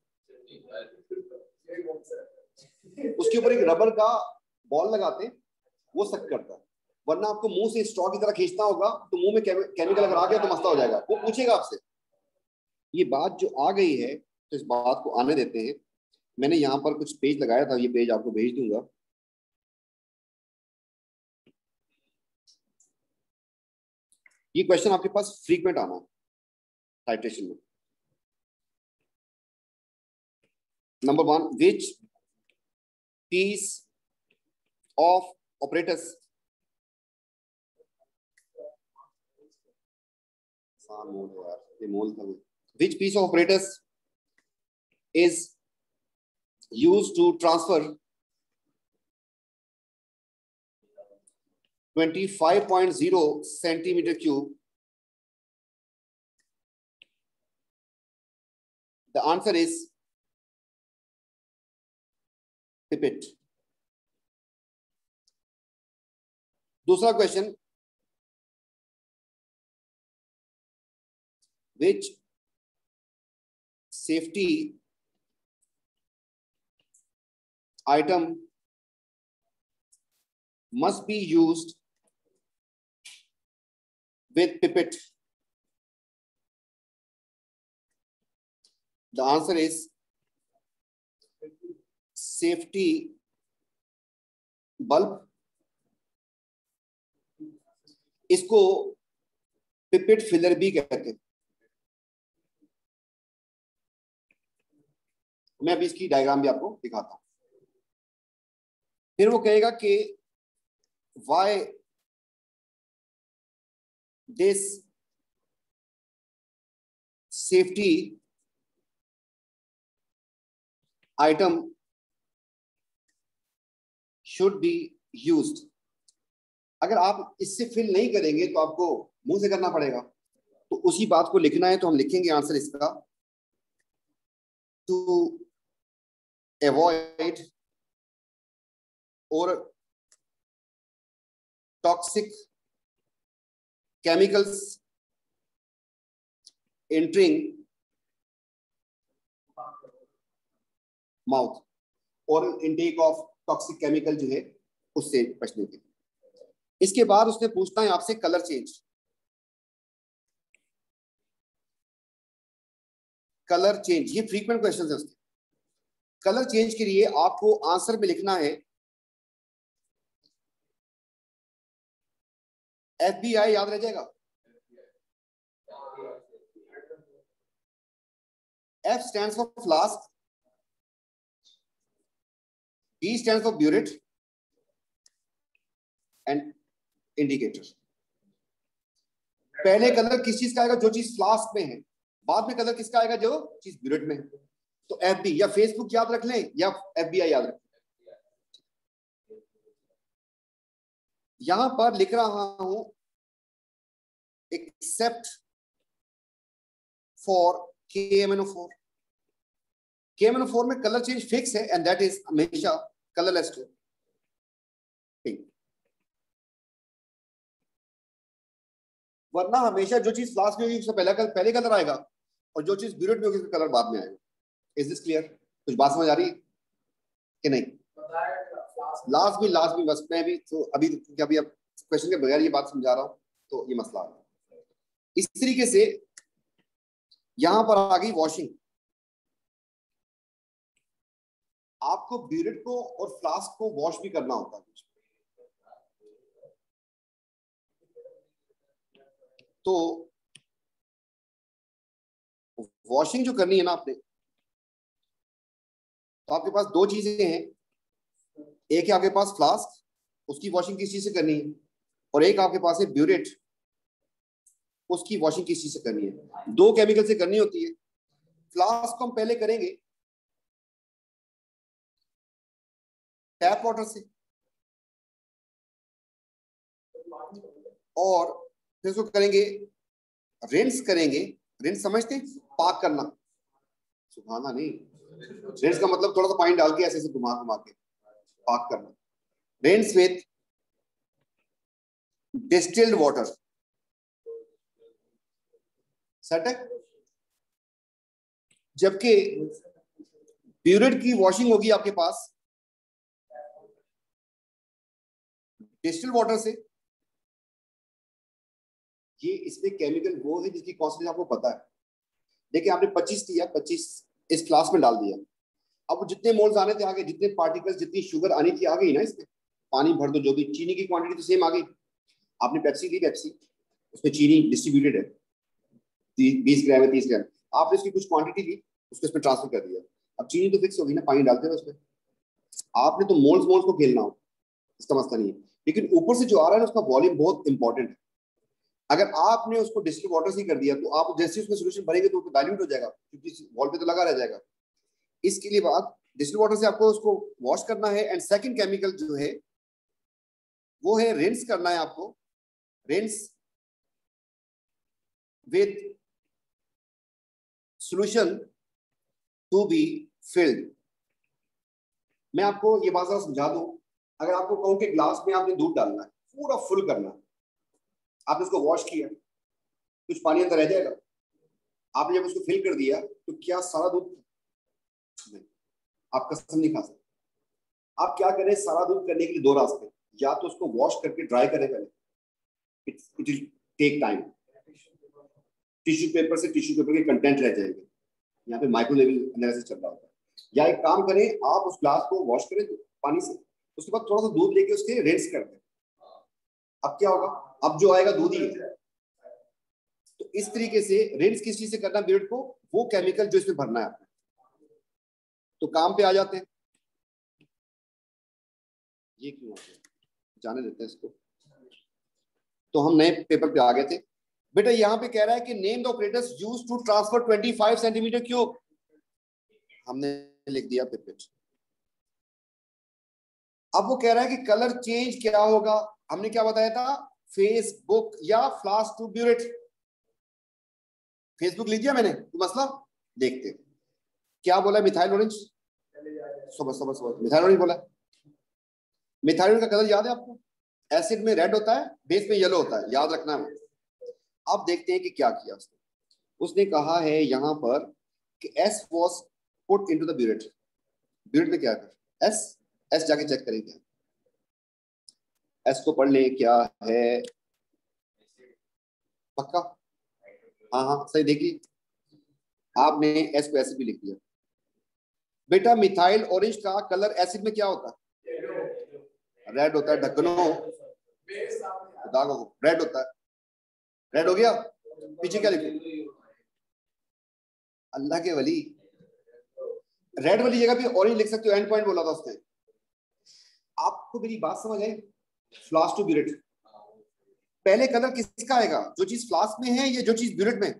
उसके ऊपर एक रबर का बॉल लगाते हैं, वो सक करता है, वरना आपको मुंह से स्ट्रॉ की तरह खींचना होगा तो मुंह में केमिकल अगर आ गया तो मसला हो जाएगा। वो पूछेगा आपसे। ये बात जो आ गई है तो इस बात को आने देते हैं। मैंने यहाँ पर कुछ पेज लगाया था, ये पेज आपको भेज दूंगा। ये क्वेश्चन आपके पास फ्रीक्वेंट आना है टाइट्रेशन में। Number one, which piece of apparatus which piece of apparatus is used to transfer twenty-five point zero centimeter cube? The answer is pipette. दूसरा question, which safety item must be used with pipette? The answer is safety bulb. इसको pipette filler भी कहते हैं। मैं अभी इसकी diagram भी आपको दिखाता हूं। फिर वो कहेगा कि why this safety item should be used. अगर आप इससे फिल नहीं करेंगे तो आपको मुंह से करना पड़ेगा, तो उसी बात को लिखना है। तो हम लिखेंगे आंसर इसका, to avoid or toxic chemicals entering mouth और intake of toxic chemical जो है उससे बचने के लिए। इसके बाद उसने पूछना है आपसे कलर चेंज। कलर चेंज ये फ्रीक्वेंट क्वेश्चन है उसके। कलर चेंज के लिए आपको आंसर में लिखना है एफ बी आई, याद रह जाएगा। F stands for flask, B stands for burette and indicator. पहले कलर किस चीज का आएगा? जो चीज फ्लास्क में है। बाद में कलर किसका आएगा? जो चीज ब्यूरेट में है। तो एफ बी या फेसबुक याद रख लें या एफ बी आई याद रख लें। यहां पर लिख रहा हूं except for K M N O four. K M N O four में कलर चेंज फिक्स है एंड दैट इज हमेशा कलरलेस टू पिंक। वरना हमेशा जो चीज फ्लास्क में होगी उसका पहला कलर पहले कलर आएगा और जो चीज ब्यूरेट में होगी उसका कलर बाद में आएगा। Is this clear? कुछ बात समझ आ रही है कि नहीं? लास्ट भी लास्ट भी बस मैं भी तो अभी क्योंकि अभी अब क्वेश्चन के बगैर ये बात समझा रहा हूं तो ये मसला है। इस तरीके से यहां पर आ गई वॉशिंग। आपको ब्यूरेट को और फ्लास्क को वॉश भी करना होता है। तो वॉशिंग जो करनी है ना आपने, तो आपके पास दो चीजें हैं। एक है आपके पास फ्लास्क, उसकी वॉशिंग किस चीज से करनी है, और एक आपके पास है ब्यूरेट, उसकी वॉशिंग किस चीज से करनी है। दो केमिकल से करनी होती है। फ्लास्क को हम पहले करेंगे टैप वाटर से, और फिर उसको करेंगे रिंस करेंगे। रिंस समझते हैं, पाक करना, सुखाना नहीं। रिंस का मतलब थोड़ा सा पानी डाल के ऐसे ऐसे घुमा घुमा के पाक करना। Rinse with distilled water, set है। जबकि ब्यूरेट की वॉशिंग होगी आपके पास डिस्टिल्ड वाटर से। ये इसमें केमिकल वो है जिसकी कॉन्सेंट्रेशन आपको पता है। देखिए आपने पच्चीस दिया, पच्चीस इस ग्लास में डाल दिया। अब जितने मोल्स आने थे आगे, जितने पार्टिकल्स, जितनी शुगर आनी थी आ गई ना इसमें। पानी भर दो, जो भी चीनी की क्वांटिटी तो सेम आ गई। आपने पेप्सी ली, पेप्सी उसमें चीनी डिस्ट्रीब्यूटेड है, बीस ग्राम है, तीस ग्राम। आपने इसकी कुछ क्वांटिटी ली, उसको इसमें ट्रांसफर कर दिया। अब चीनी तो फिक्स होगी ना, पानी डालते हैं उसमें। आपने तो मोल्स मोल्स को खेलना हो, इसका मसला नहीं है। लेकिन ऊपर से जो आ रहा है ना, उसका वॉल्यूम बहुत इंपॉर्टेंट है। अगर आपने उसको डिस्टिल्ड वाटर से कर दिया तो आप जैसे उसमें सोल्यूशन भरेंगे तो डाइल्यूट हो जाएगा, क्योंकि वॉल पे तो लगा रह जाएगा। इसके लिए बात डिस्टिल्ड वाटर से आपको उसको वॉश करना है। एंड सेकंड केमिकल जो है वो है रिंस करना है आपको। Rinse with solution to be filled. मैं आपको ये बात समझा दूं। अगर आपको कहूं कि ग्लास में आपने दूध डालना है, पूरा फुल करना है, आपने उसको वॉश किया, कुछ पानी अंदर रह जाएगा। आपने जब उसको फिल कर दिया तो क्या सारा दूध? नहीं, आप कसम नहीं खा सकते। आप क्या करें, सारा दूध करने के लिए दो रास्ते, या तो उसको वॉश करके ड्राई करें पहले, it will take time. Tissue paper से टिश्यू पेपर के कंटेंट रह जाएंगे, यहाँ पे माइक्रो लेवल एनालिसिस चल रहा होता है। या एक काम करें, आप उस ग्लास को वॉश करें पानी से, उसके बाद थोड़ा सा दूध लेके उसके रिंस कर दें। अब क्या होगा, अब जो आएगा दूध ही है। तो इस तरीके से रिंस किस चीज से करना ब्यूरेट को, वो केमिकल जो इसमें भरना है आपने। तो काम पे आ जाते हैं। ये क्यों जाने देते हैं इसको। तो हम नए पेपर पे आ गए थे बेटा। यहाँ पे कह रहा है कि name the apparatus used to transfer पच्चीस सेंटीमीटर क्यूब। हमने लिख दिया पिपेट। अब वो कह रहा है कि कलर चेंज क्या होगा। हमने क्या बताया था, फेसबुक या फ्लास्क टू ब्यूरेट। फेसबुक लिख दिया मैंने, तो मसला देखते क्या बोला। मिथाइल ऑरेंज, समझ समझ समझ मिथाइल ऑरेंज बोला। मिथाइल ऑरेंज का कलर याद है आपको, एसिड में रेड होता है, बेस में येलो होता है, याद रखना है। अब देखते हैं कि क्या किया उसने। उसने कहा है यहाँ पर कि S was put into the burette. Burette में क्या कर, एस एस जाके चेक करेंगे, एस को पढ़ ले क्या है। पक्का, हाँ हाँ सही देखिए, आपने एस को एसिड भी लिख दिया। बेटा मिथाइल ऑरेंज का कलर एसिड में क्या होता है, रेड होता है। ढक्कनो रेड होता है, रेड हो गया। पीछे क्या लिखो, अल्लाह के वली। रेड वाली जगह पे ऑरेंज लिख सकते हो, एंड पॉइंट बोला था उसने। आपको मेरी बात समझ आई, फ्लास्क टू ब्यूरेट। पहले कलर किसका आएगा, जो चीज फ्लास्क में है या जो चीज ब्यूरेट में।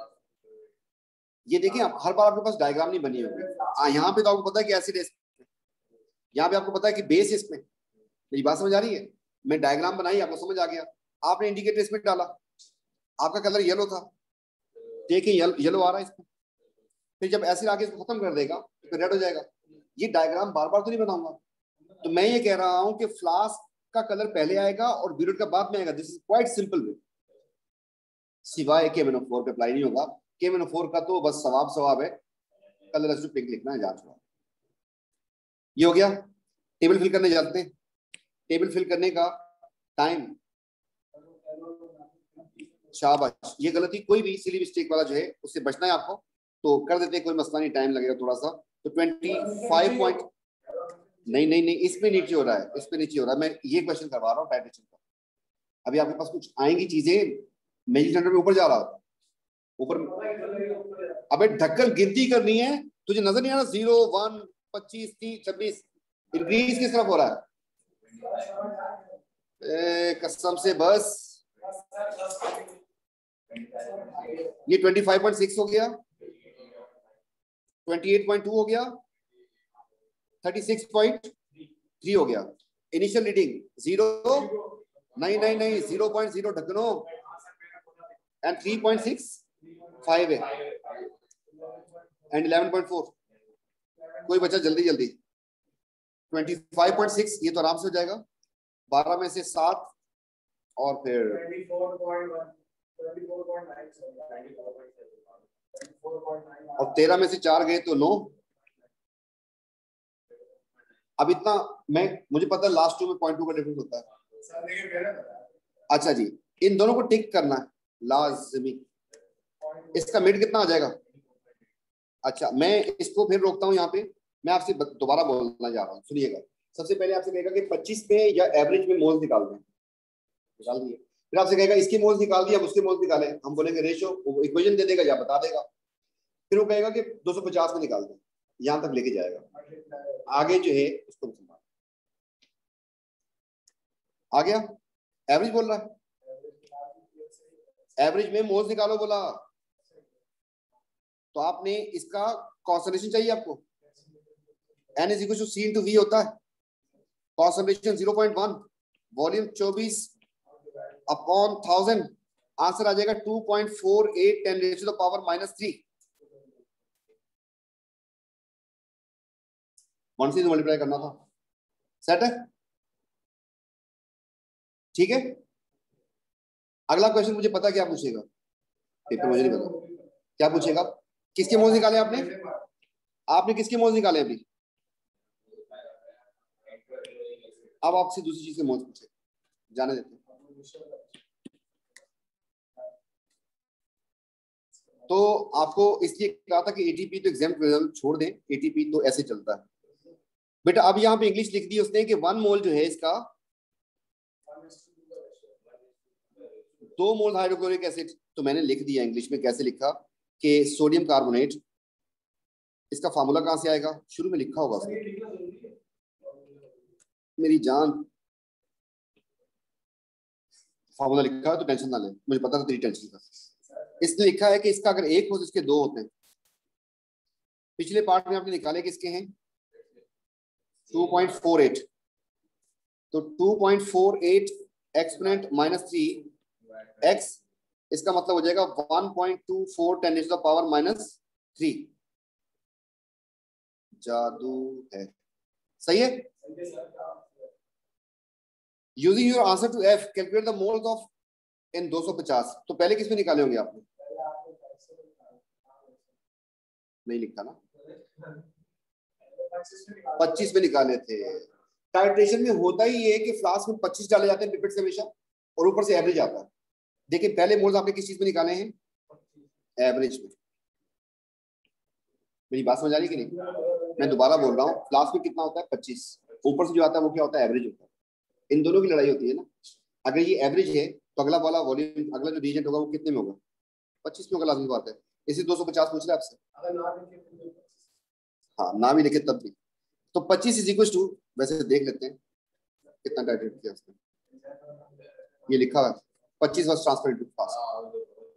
ये देखिए आप, हर बार आपके पास डायग्राम नहीं बनी होगी। यहाँ पे तो आपको पता है कि एसिड है, यहाँ पे आपको पता है कि बेस है इसमें। मेरी बात समझ आ रही है, मैं डायग्राम बनाई, आपको समझ आ गया। आपने इंडिकेटर इसमें डाला, आपका कलर येलो था, देखिए येलो आ रहा है इसमें। फिर जब एसिड आके इसको खत्म कर देगा तो रेड हो जाएगा। ये डायग्राम बार बार तो नहीं बनाऊंगा। तो मैं ये कह रहा हूं कि फ्लास्क का कलर पहले आएगा और ब्यूरेट का बाद में आएगा। This is quite simple way, सिवाय K M N O four पे अप्लाई नहीं होगा। के एम एन ओ फोर का तो बस सवाब सवाब है, कलर एस पिंक लिखना है, जांच। ये हो गया। टेबल फिल करने जाते हैं। टेबल फिल करने का टाइम, शाबाश, ये गलती कोई भी सिली मिस्टेक वाला जो है उससे बचना है आपको, तो कर देते हैं, कोई मसला नहीं, टाइम लगेगा थोड़ा सा। तो ट्वेंटी फाइव पॉइंट नहीं नहीं नहीं इसमें नीचे हो रहा है, इसमें नीचे हो रहा है। मैं ये क्वेश्चन करवा रहा हूँ टाइट्रेशन का। अभी आपके पास कुछ आएंगी चीजें, मैजिक सेंटर में ऊपर जा रहा होता ऊपर। अबे ढक्कन गिनती करनी है, तुझे नजर नहीं आ रहा, जीरो वन पच्चीस तीस छब्बीस, इंक्रीज किस तरफ हो रहा है। ए, कसम से बस ये ट्वेंटी फाइव पॉइंट सिक्स हो गया, ट्वेंटी एट पॉइंट टू हो गया, थर्टी सिक्स पॉइंट थ्री हो गया। इनिशियल रीडिंग जीरो नहीं नहीं नहीं, जीरो पॉइंट जीरो ढकनो and three point six five है एंड इलेवन पॉइंट फोर। कोई बचा जल्दी जल्दी। ट्वेंटी फाइव पॉइंट सिक्स ये तो आराम से हो जाएगा। बारह में से सात और फिर और तेरह में से चार गए तो नौ। अब इतना मैं मुझे पता है लास्ट टू में पॉइंट टू का डिफरेंस होता है। अच्छा जी, इन दोनों को टिक करना है लाजमी। इसका मिड कितना आ जाएगा? अच्छा मैं इसको फिर रोकता हूँ यहाँ पे। मैं आपसे दोबारा बोलना जा रहा हूँ, सुनिएगा। सबसे पहले आपसे कहेगा कि पच्चीस पे या एवरेज में मोल्स निकाल दें, निकाल दिए। फिर आपसे कहेगा इसके मोल्स निकाल दिया, अब उसके मोल्स निकाले। हम बोलेंगे रेशो, वो इक्वेशन दे देगा या बता देगा। फिर वो कहेगा कि दो सौ पचास में निकाल दें, यहाँ तक लेके जाएगा। आगे जो है उसको संभाल। आ गया? एवरेज बोल रहा है, एवरेज में मोल्स निकालो बोला। तो आपने इसका कॉन्संट्रेशन चाहिए आपको, N is equal to C into V होता है। Concentration zero point one, volume चौबीस अपॉन थाउजेंड। आंसर आ जाएगा two point four eight ten raise to the power minus three. One से मल्टीप्लाई करना था। सेट है? ठीक है। अगला क्वेश्चन मुझे पता क्या पूछेगा, पेपर मुझे नहीं पता क्या पूछेगा। किसके मोल्स निकाले आपने? आपने किसके मोल्स निकाले अभी? अब आपसे दूसरी चीज के मोल्स पूछे, जाने देते हैं। तो आपको इसलिए कहा था कि एटीपी तो एग्जाम्प्ट रिजल्ट छोड़ दें, एटीपी तो ऐसे चलता है बेटा। अब यहाँ पे इंग्लिश लिख दी उसने कि वन मोल जो है इसका दो मोल हाइड्रोक्लोरिक एसिड। तो मैंने लिख दिया इंग्लिश में, कैसे लिखा कि सोडियम कार्बोनेट। इसका फार्मूला कहां से आएगा? शुरू में लिखा होगा उसने। मेरी जान, फार्मूला लिखा है तो टेंशन ना ले, मुझे पता था तेरी टेंशन का। इसने लिखा है कि इसका अगर एक हो तो इसके दो होते हैं। पिछले पार्ट में आपने निकाले किसके हैं? Two point four eight. तो two point four eight exponent minus three x, इसका मतलब हो जाएगा one point two four ten to the power minus three. जादू है, सही है। Using your answer to F calculate the moles of in दो सौ पचास। तो पहले किसमें निकाले होंगे आपने? नहीं लिखा ना, पच्चीस में निकाले थे। टाइट्रेशन में होता ही ये है कि फ्लास्क में पच्चीस डाले जाते हैं पिपेट से हमेशा, और ऊपर से एवरेज आता है। देखिए पहले मोल्स आपने किस चीज में निकाले हैं? एवरेज में। मेरी बात समझ आ रही है कि नहीं? मैं दोबारा बोल रहा हूँ, फ्लास्क में कितना होता है? पच्चीस। ऊपर से जो आता है वो क्या होता है? एवरेज होता है। इन दोनों की लड़ाई होती है ना। अगर ये एवरेज है तो अगला वाला वॉल्यूम, अगला जो रीजेंट होगा वो कितने में होगा? पच्चीस में होगा, लाजमी बात है। इसी दो सौ पचास पूछ रहे आपसे। हाँ ना भी लिखे तब भी। तो पच्चीस इज इक्वल टू, वैसे देख लेते हैं कितना टाइट्रेट किया उसने। ये लिखा है पच्चीस वाज ट्रांसफर इनटू फास्ट।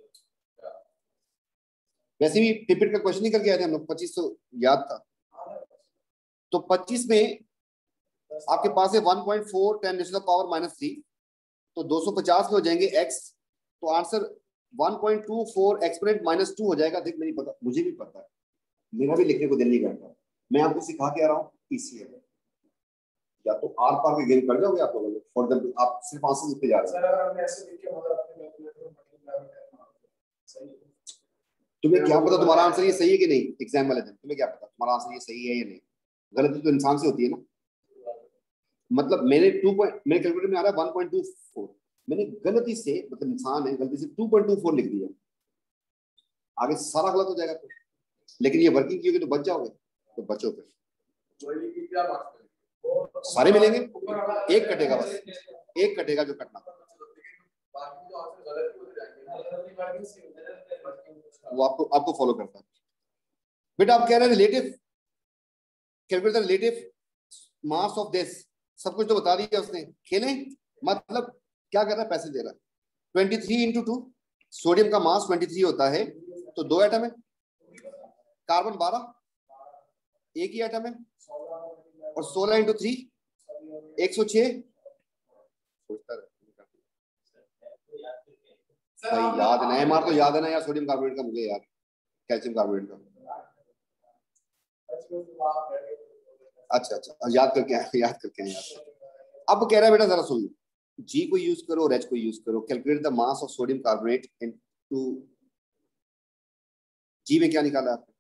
वैसे भी पिपेट का क्वेश्चन ही करके आए थे हम लोग, पच्चीस तो याद था। तो पच्चीस में आपके पास है one point four ten to the power minus three. तो दो सौ पचास में हो जाएंगे x, तो answer one point two four exponent minus two हो जाएगा। देख मेरी पता, मुझे भी पता है, मेरा भी लिखने को दिल नहीं करता। मैं आपको सिखा के आ रहा हूँ पीसीएल। या तो आर पार के गेम कर जाओगे आप लोगों ने, फॉर द आप सिर्फ आंसर लिखते जा रहे हो। सर हमने ऐसे लिख के मतलब अपने कैलकुलेटर में सही है। तुम्हें क्या पता तुम्हारा आंसर ये सही है कि नहीं? एग्जाम वाले दिन तुम्हें क्या पता तुम्हारा आंसर ये सही है या नहीं? गलती तो इंसान से होती है ना। मतलब मेरे टू पॉइंट मेरे कैलकुलेटर में आ रहा है वन पॉइंट टू फोर, मैंने गलती से, मतलब इंसान है, गलती से टू पॉइंट टू फोर लिख दिया। आगे सारा गलत हो जाएगा तो, लेकिन ये वर्किंग की होगी तो बच जाओगे। तो बचो फिर, सारे मिलेंगे, एक कटेगा, बस एक कटेगा जो कटना। वो आपको आपको फॉलो करता है। बेटा आप कह रहे हैं relative, calculate the relative mass of this. सब कुछ तो बता दिया उसने, खेले मतलब क्या कर रहा है? पैसे दे रहा है। Twenty three into two, sodium का मास ट्वेंटी थ्री होता है, तो दो एटम है। कार्बन बारह, एक ही एटम है। और सोलह इंटू थ्री, एक सौ छह। भाई याद है ना, एम आर तो याद है ना यार, सोडियम कार्बोनेट का मुझे यार, कैल्शियम कार्बोनेट का। अच्छा अच्छा याद करके आए, याद करके आए यार। अब कह रहा है बेटा जरा सुन लो, जी को यूज करो और एच को यूज करो, calculate the mass of sodium carbonate into, g में क्या निकाला आपने?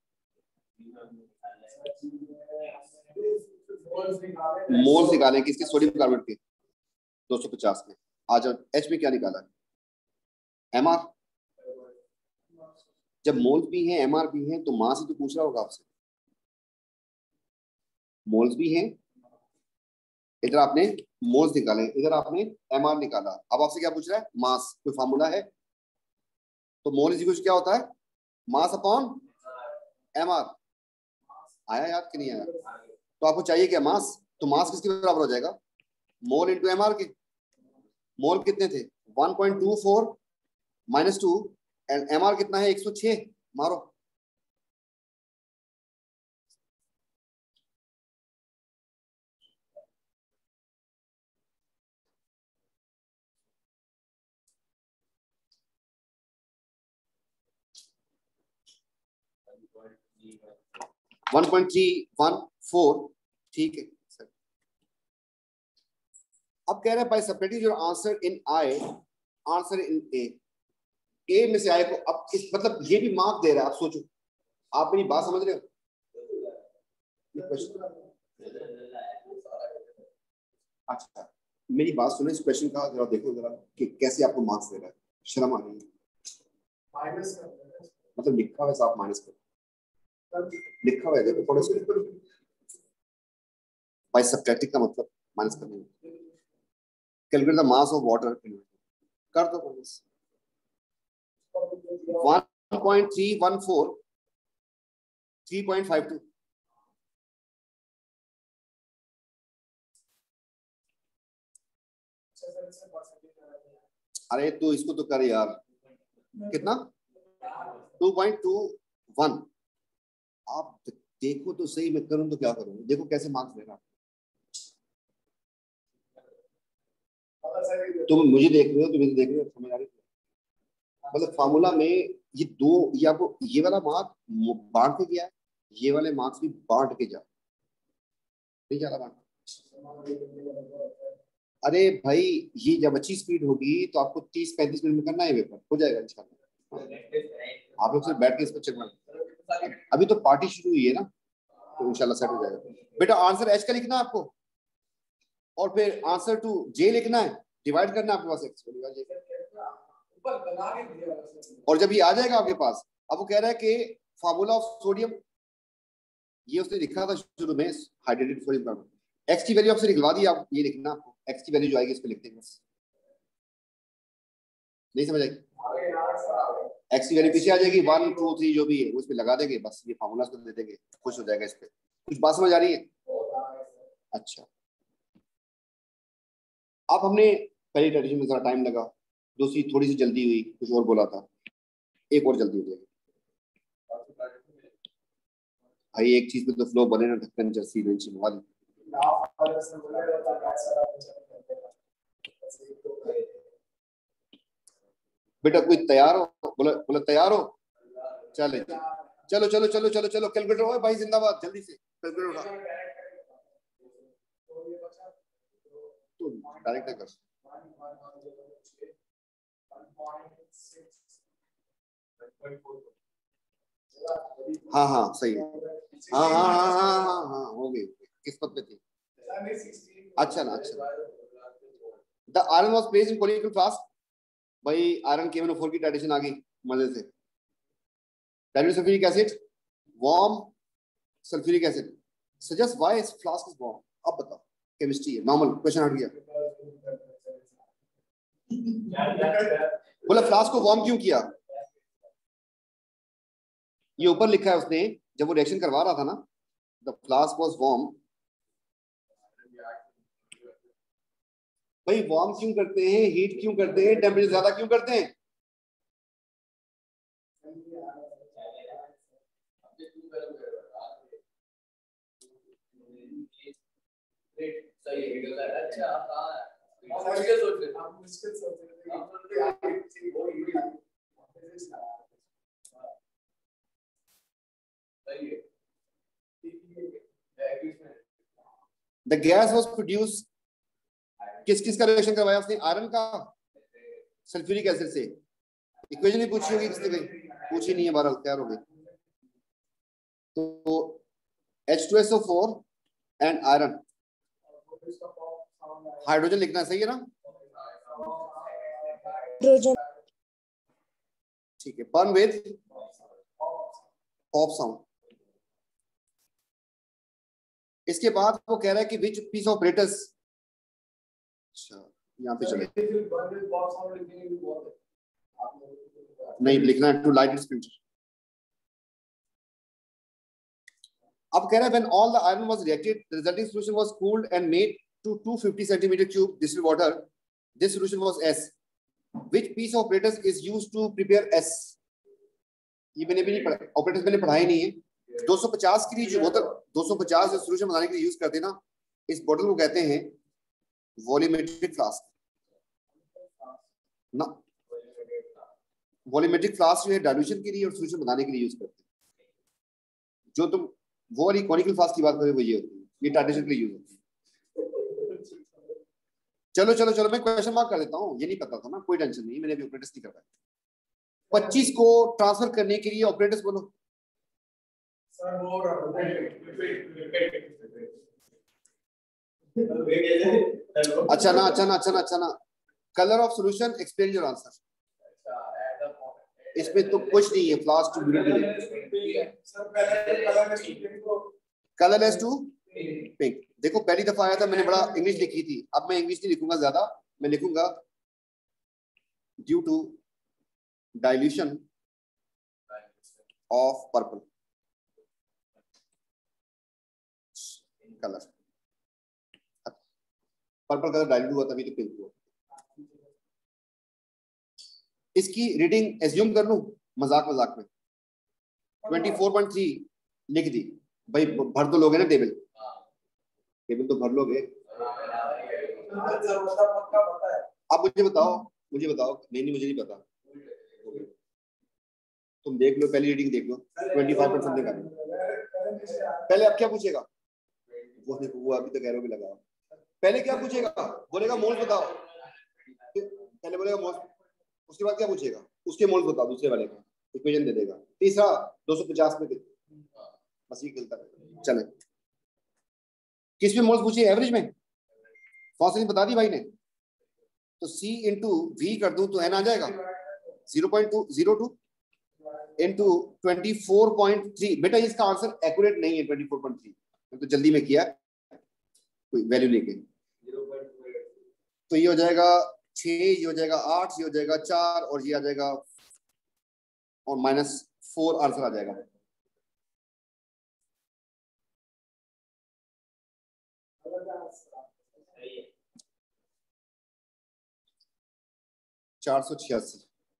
मोल्स निकाले किसके? सोडियम कार्बोनेट के दो सौ पचास में। आ जाओ एच में क्या निकाला है? M R. जब मोल्स भी हैं एम आर भी हैं तो मास ही तो पूछ रहा होगा आपसे। मोल्स भी हैं, इधर आपने मोल्स निकाले, इधर आपने एम आर निकाला। अब आपसे क्या पूछ रहा है? मास। कोई फार्मूला है? तो मोल इज इक्वल क्या होता है? Mass upon M R. आया याद कि नहीं आया? तो आपको चाहिए क्या? मास। तो मास किसके बराबर हो जाएगा? मोल इंटू एम आर के। मोल कितने थे? One point two four minus two, and M R कितना है? एक सौ छह। मारो। One point three one four, ठीक है सर। अब कह रहे हैं by separating your answer in I, answer in A. A में से आई को अब इस, मतलब ये भी मार्क दे रहा है। आप सोचो, आप मेरी बात समझ रहे हो? अच्छा मेरी बात सुनो, इस क्वेश्चन का जरा देखो जरा कि कैसे आपको मार्क्स दे रहा है। शर्म आ रही है? माइनस मतलब लिखा हुआ आप माइनस करो, लिखा हुआ है देखो थोड़ा सा। बाय सब्ट्रैक्टिंग का मतलब माइनस करने में। Calculate the mass of water, कर दो minus. One point three one four, three point five two. अरे तो इसको तो कर यार, कितना? Two point two one. आप देखो तो सही, मैं करूं तो क्या करूं? देखो कैसे मार्क्स देना। तुम मुझे देख रहे हो, तुम इसे देख रहे हो, समझ आ रही है? मतलब फार्मूला में ये दो, ये आपको ये वाला मार्क बांट के गया है, ये वाले मार्क्स भी बांट के जा, नहीं जा रहा। अरे भाई ये जब अच्छी स्पीड होगी तो आपको तीस पैंतीस मिनट में करना है, पेपर हो जाएगा इंशाल्लाह। आप लोग सिर्फ बैठ के इसको चेक करना। अभी तो पार्टी शुरू हुई है ना, तो इंशाल्लाह सेट हो जाएगा। बेटा आंसर एच का लिखना है आपको, और फिर आंसर टू जे लिखना है, डिवाइड करना है आपके पास एक्स को। और जब ये आ जाएगा आपके पास, अब वो कह रहा है कि फार्मूला ऑफ सोडियम, ये उसने लिखा था शुरू में हाइड्रेटेड सोडियम कार्बोनेट। एक्स की वैल्यू आपसे निकलवा दी, आप ये लिखना आपको, एक्स की वैल्यू जो आएगी इस पे लिख देंगे बस। नहीं समझ आएगी? एक्स की वैल्यू पीछे आ जाएगी, वन टू थ्री जो भी है उस पे लगा देंगे बस, ये फार्मूला उसको दे देंगे, खुश हो जाएगा इस पे। कुछ बात समझ आ रही है? अच्छा अब हमने पहली ट्रेडिशन में जरा टाइम लगा, दूसरी थोड़ी सी जल्दी हुई, कुछ और बोला था, एक और जल्दी हो जाएगी। भाई एक चीज में तो फ्लो बने ना, ढक्कन जर्सी बेंच वाली। बेटा कोई तैयार हो? बोला बोला तैयार हो? चले चलो चलो चलो चलो चलो कैलकुलेटर हो भाई, जिंदाबाद, जल्दी से कैलकुलेटर उठा। तो डायरेक्ट कर। हाँ हाँ सही है, हाँ हाँ हाँ हाँ हाँ हाँ हो गई, किस्मत में थी। अच्छा ना, अच्छा। The iron was placed in conical flask. भाई आयरन के एम एन ओ फोर की टाइटेशन आ गई मजे से। Diluted sulphuric acid, warm sulphuric acid, suggest why इस फ्लास्क इज वार्म। अब बताओ, केमिस्ट्री है, नॉर्मल क्वेश्चन हट गया। बोला फ्लास्क को वार्म क्यों किया? ये ऊपर लिखा है उसने, जब वो रिएक्शन करवा रहा था ना, द फ्लास्क वाज वार्म। भाई वार्म क्यों करते हैं, हीट क्यों करते हैं, टेम्परेचर ज्यादा क्यों करते हैं? द गैस वॉज प्रोड्यूस, किस किस का रिएक्शन करवाया उसने? आयरन का सल्फ्यूरिक एसिड से। इक्वेशन भी पूछी होगी किसने? कहीं पूछी नहीं है, बारह तैयार हो गई। तो H two S O four and iron, hydrogen लिखना सही है ना? ठीक है, बर्न विद ऑफ साउंड। इसके बाद वो कह रहा है कि विच पीस ऑफ apparatus, अच्छा यहाँ पे चले, नहीं लिखना है टू लाइट इट्स फ्यूचर। अब कह रहा है when all the iron was reacted, the resulting solution was cooled and made to two hundred fifty centimeter cube distilled water. This solution was S. Which piece of apparatus is used to prepare S? ये मैंने भी नहीं पढ़ा, operators मैंने पढ़ाई नहीं है। दो सौ पचास के लिए जो बोतल दो सौ पचास जो सोल्यूशन बनाने के लिए यूज करते हैं ना, इस बोतल को कहते हैं वॉल्यूमेट्रिक फ्लास्क ना। वॉल्यूमेट्रिक फ्लास्क जो है डाइल्यूशन के लिए और सोल्यूशन बनाने के लिए यूज करते हैं। जो तुम वो वाली कॉनिकल फ्लास्क की बात करें वो ये होती है, ये डाइल्यूशन के लिए यूज होती है। चलो चलो चलो मैं क्वेश्चन मार्क कर देता हूँ, ये नहीं पता था ना, कोई टेंशन नहीं, मैंने अभी ऑपरेटर्स नहीं करवाया। पच्चीस को ट्रांसफर करने के लिए ऑपरेटर्स बोलो। अच्छा ना अच्छा ना अच्छा ना अच्छा ना colour of solution explain your answer. इसमें तो कुछ नहीं है, flask to colour as to pink. देखो पहली दफा आया था मैंने बड़ा इंग्लिश लिखी थी, अब मैं इंग्लिश नहीं लिखूंगा ज्यादा, मैं लिखूंगा due to dilution of purple colour. Purple colour dilute हुआ तभी तो पिंक हुआ। इसकी रीडिंग एज्यूम कर लूं मजाक मजाक में, चौबीस पॉइंट तीन लिख दी भाई, भर तो लोगे ना टेबल, टेबल तो भर लोगे। अब मुझे बताओ मुझे बताओ नहीं नहीं मुझे नहीं पता, तुम देख लो पहली रीडिंग देख लो, पच्चीस परसेंट समथिंग का। पहले अब क्या पूछेगा? वो वो अभी तक एरो भी लगाओ। पहले क्या पूछेगा? बोलेगा मोल्स बताओ, पहले बोलेगा मोल्स, उसके बाद क्या पूछेगा? उसके मोल्स बताओ, दूसरे वाले का इक्वेशन दे देगा। तीसरा दो सौ पचास में बस ये खेलता है। चले किस में मोल्स पूछे? एवरेज में। फॉर्मूला बता दी भाई ने, तो C इंटू वी कर दूं तो एन आ जाएगा zero point two zero two into twenty four point three. बेटा इसका आंसर एक्यूरेट नहीं है ट्वेंटी फोर पॉइंट थ्री, तो जल्दी में किया कोई वैल्यू लेके, तो ये हो जाएगा छह, ये हो जाएगा आठ, ये हो जाएगा चार और ये आ जाएगा और माइनस फोर आंसर आ जाएगा। चार सौ छियासी।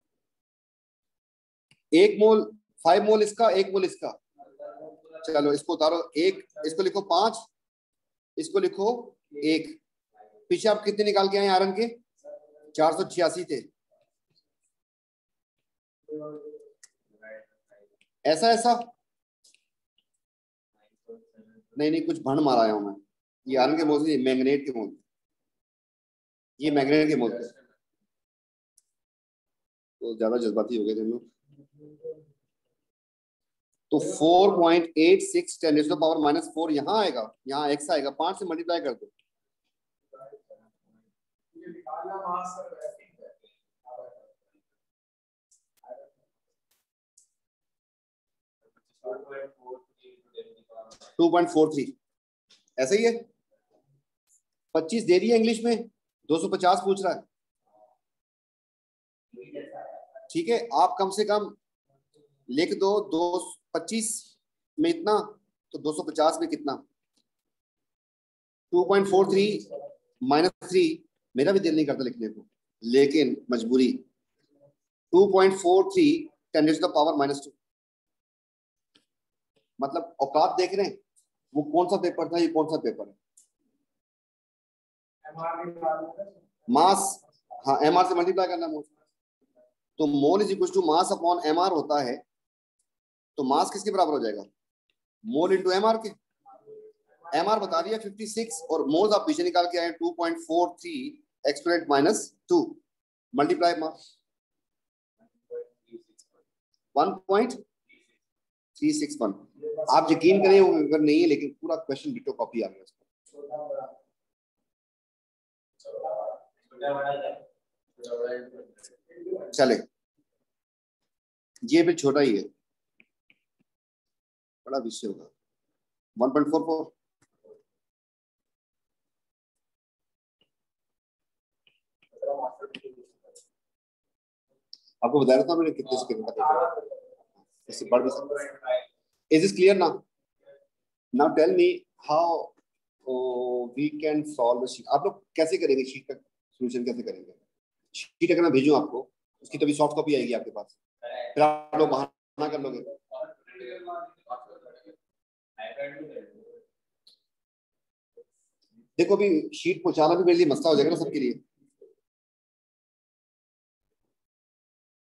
एक मोल फाइव मोल इसका, एक मोल इसका। चलो इसको उतारो, एक इसको लिखो पांच, इसको लिखो एक। पीछे आप कितने निकाल के आए आयरन के? चार सौ छियासी थे। ऐसा ऐसा नहीं नहीं कुछ भंड मारा हूं मैं। ये आयरन के मोल से, मैंगनेट के मोल, ये मैंगनेट के मोल थे, तो ज्यादा जज्बाती हो गए थे हम लोग। तो four point eight six ten to the power minus four यहाँ आएगा, यहाँ एक्स आएगा, पांच से मल्टीप्लाई कर दो। टू पॉइंट फोर थ्री ऐसा ही है। पच्चीस दे दिया इंग्लिश में, दो सौ पचास पूछ रहा है। ठीक है, आप कम से कम लिख दो, दो पच्चीस में इतना तो दो सौ पचास में कितना? Two point four three minus three. मेरा भी दिल नहीं करता लिखने को, लेकिन मजबूरी। Two point four three ten to the power minus two, मतलब औकात देख रहे हैं। वो कौन सा पेपर था, ये कौन सा पेपर है? मास, हाँ एम आर से मल्टीप्लाई करना है। तो mole is equal to mass upon M R होता है, तो मास किसके बराबर हो जाएगा? मोल इंटू एम आर के। एम आर बता दिया फिफ्टी सिक्स और मोल्स आप पीछे निकाल के आए two point four three exponent minus two multiply mass one point three six one. आप यकीन करें वो अगर नहीं है, लेकिन पूरा क्वेश्चन डिटो कॉपी आ गया। चले ये भी छोटा ही है, बड़ा विषय होगा। वन पॉइंट फोर फोर आपको बताया था मैंने कितने से कितना इससे बढ़ भी सकता है। Is this clear now? Now tell me how we can solve the sheet. आप लोग कैसे करेंगे शीट का सॉल्यूशन, कैसे करेंगे? शीट अगर मैं भेजूं आपको, उसकी तभी सॉफ्ट कॉपी आएगी आपके पास, फिर आप लोग बहाना कर लोगे। देखो अभी शीट पहुंचाना भी मेरे लिए मसला हो जाएगा ना सबके लिए।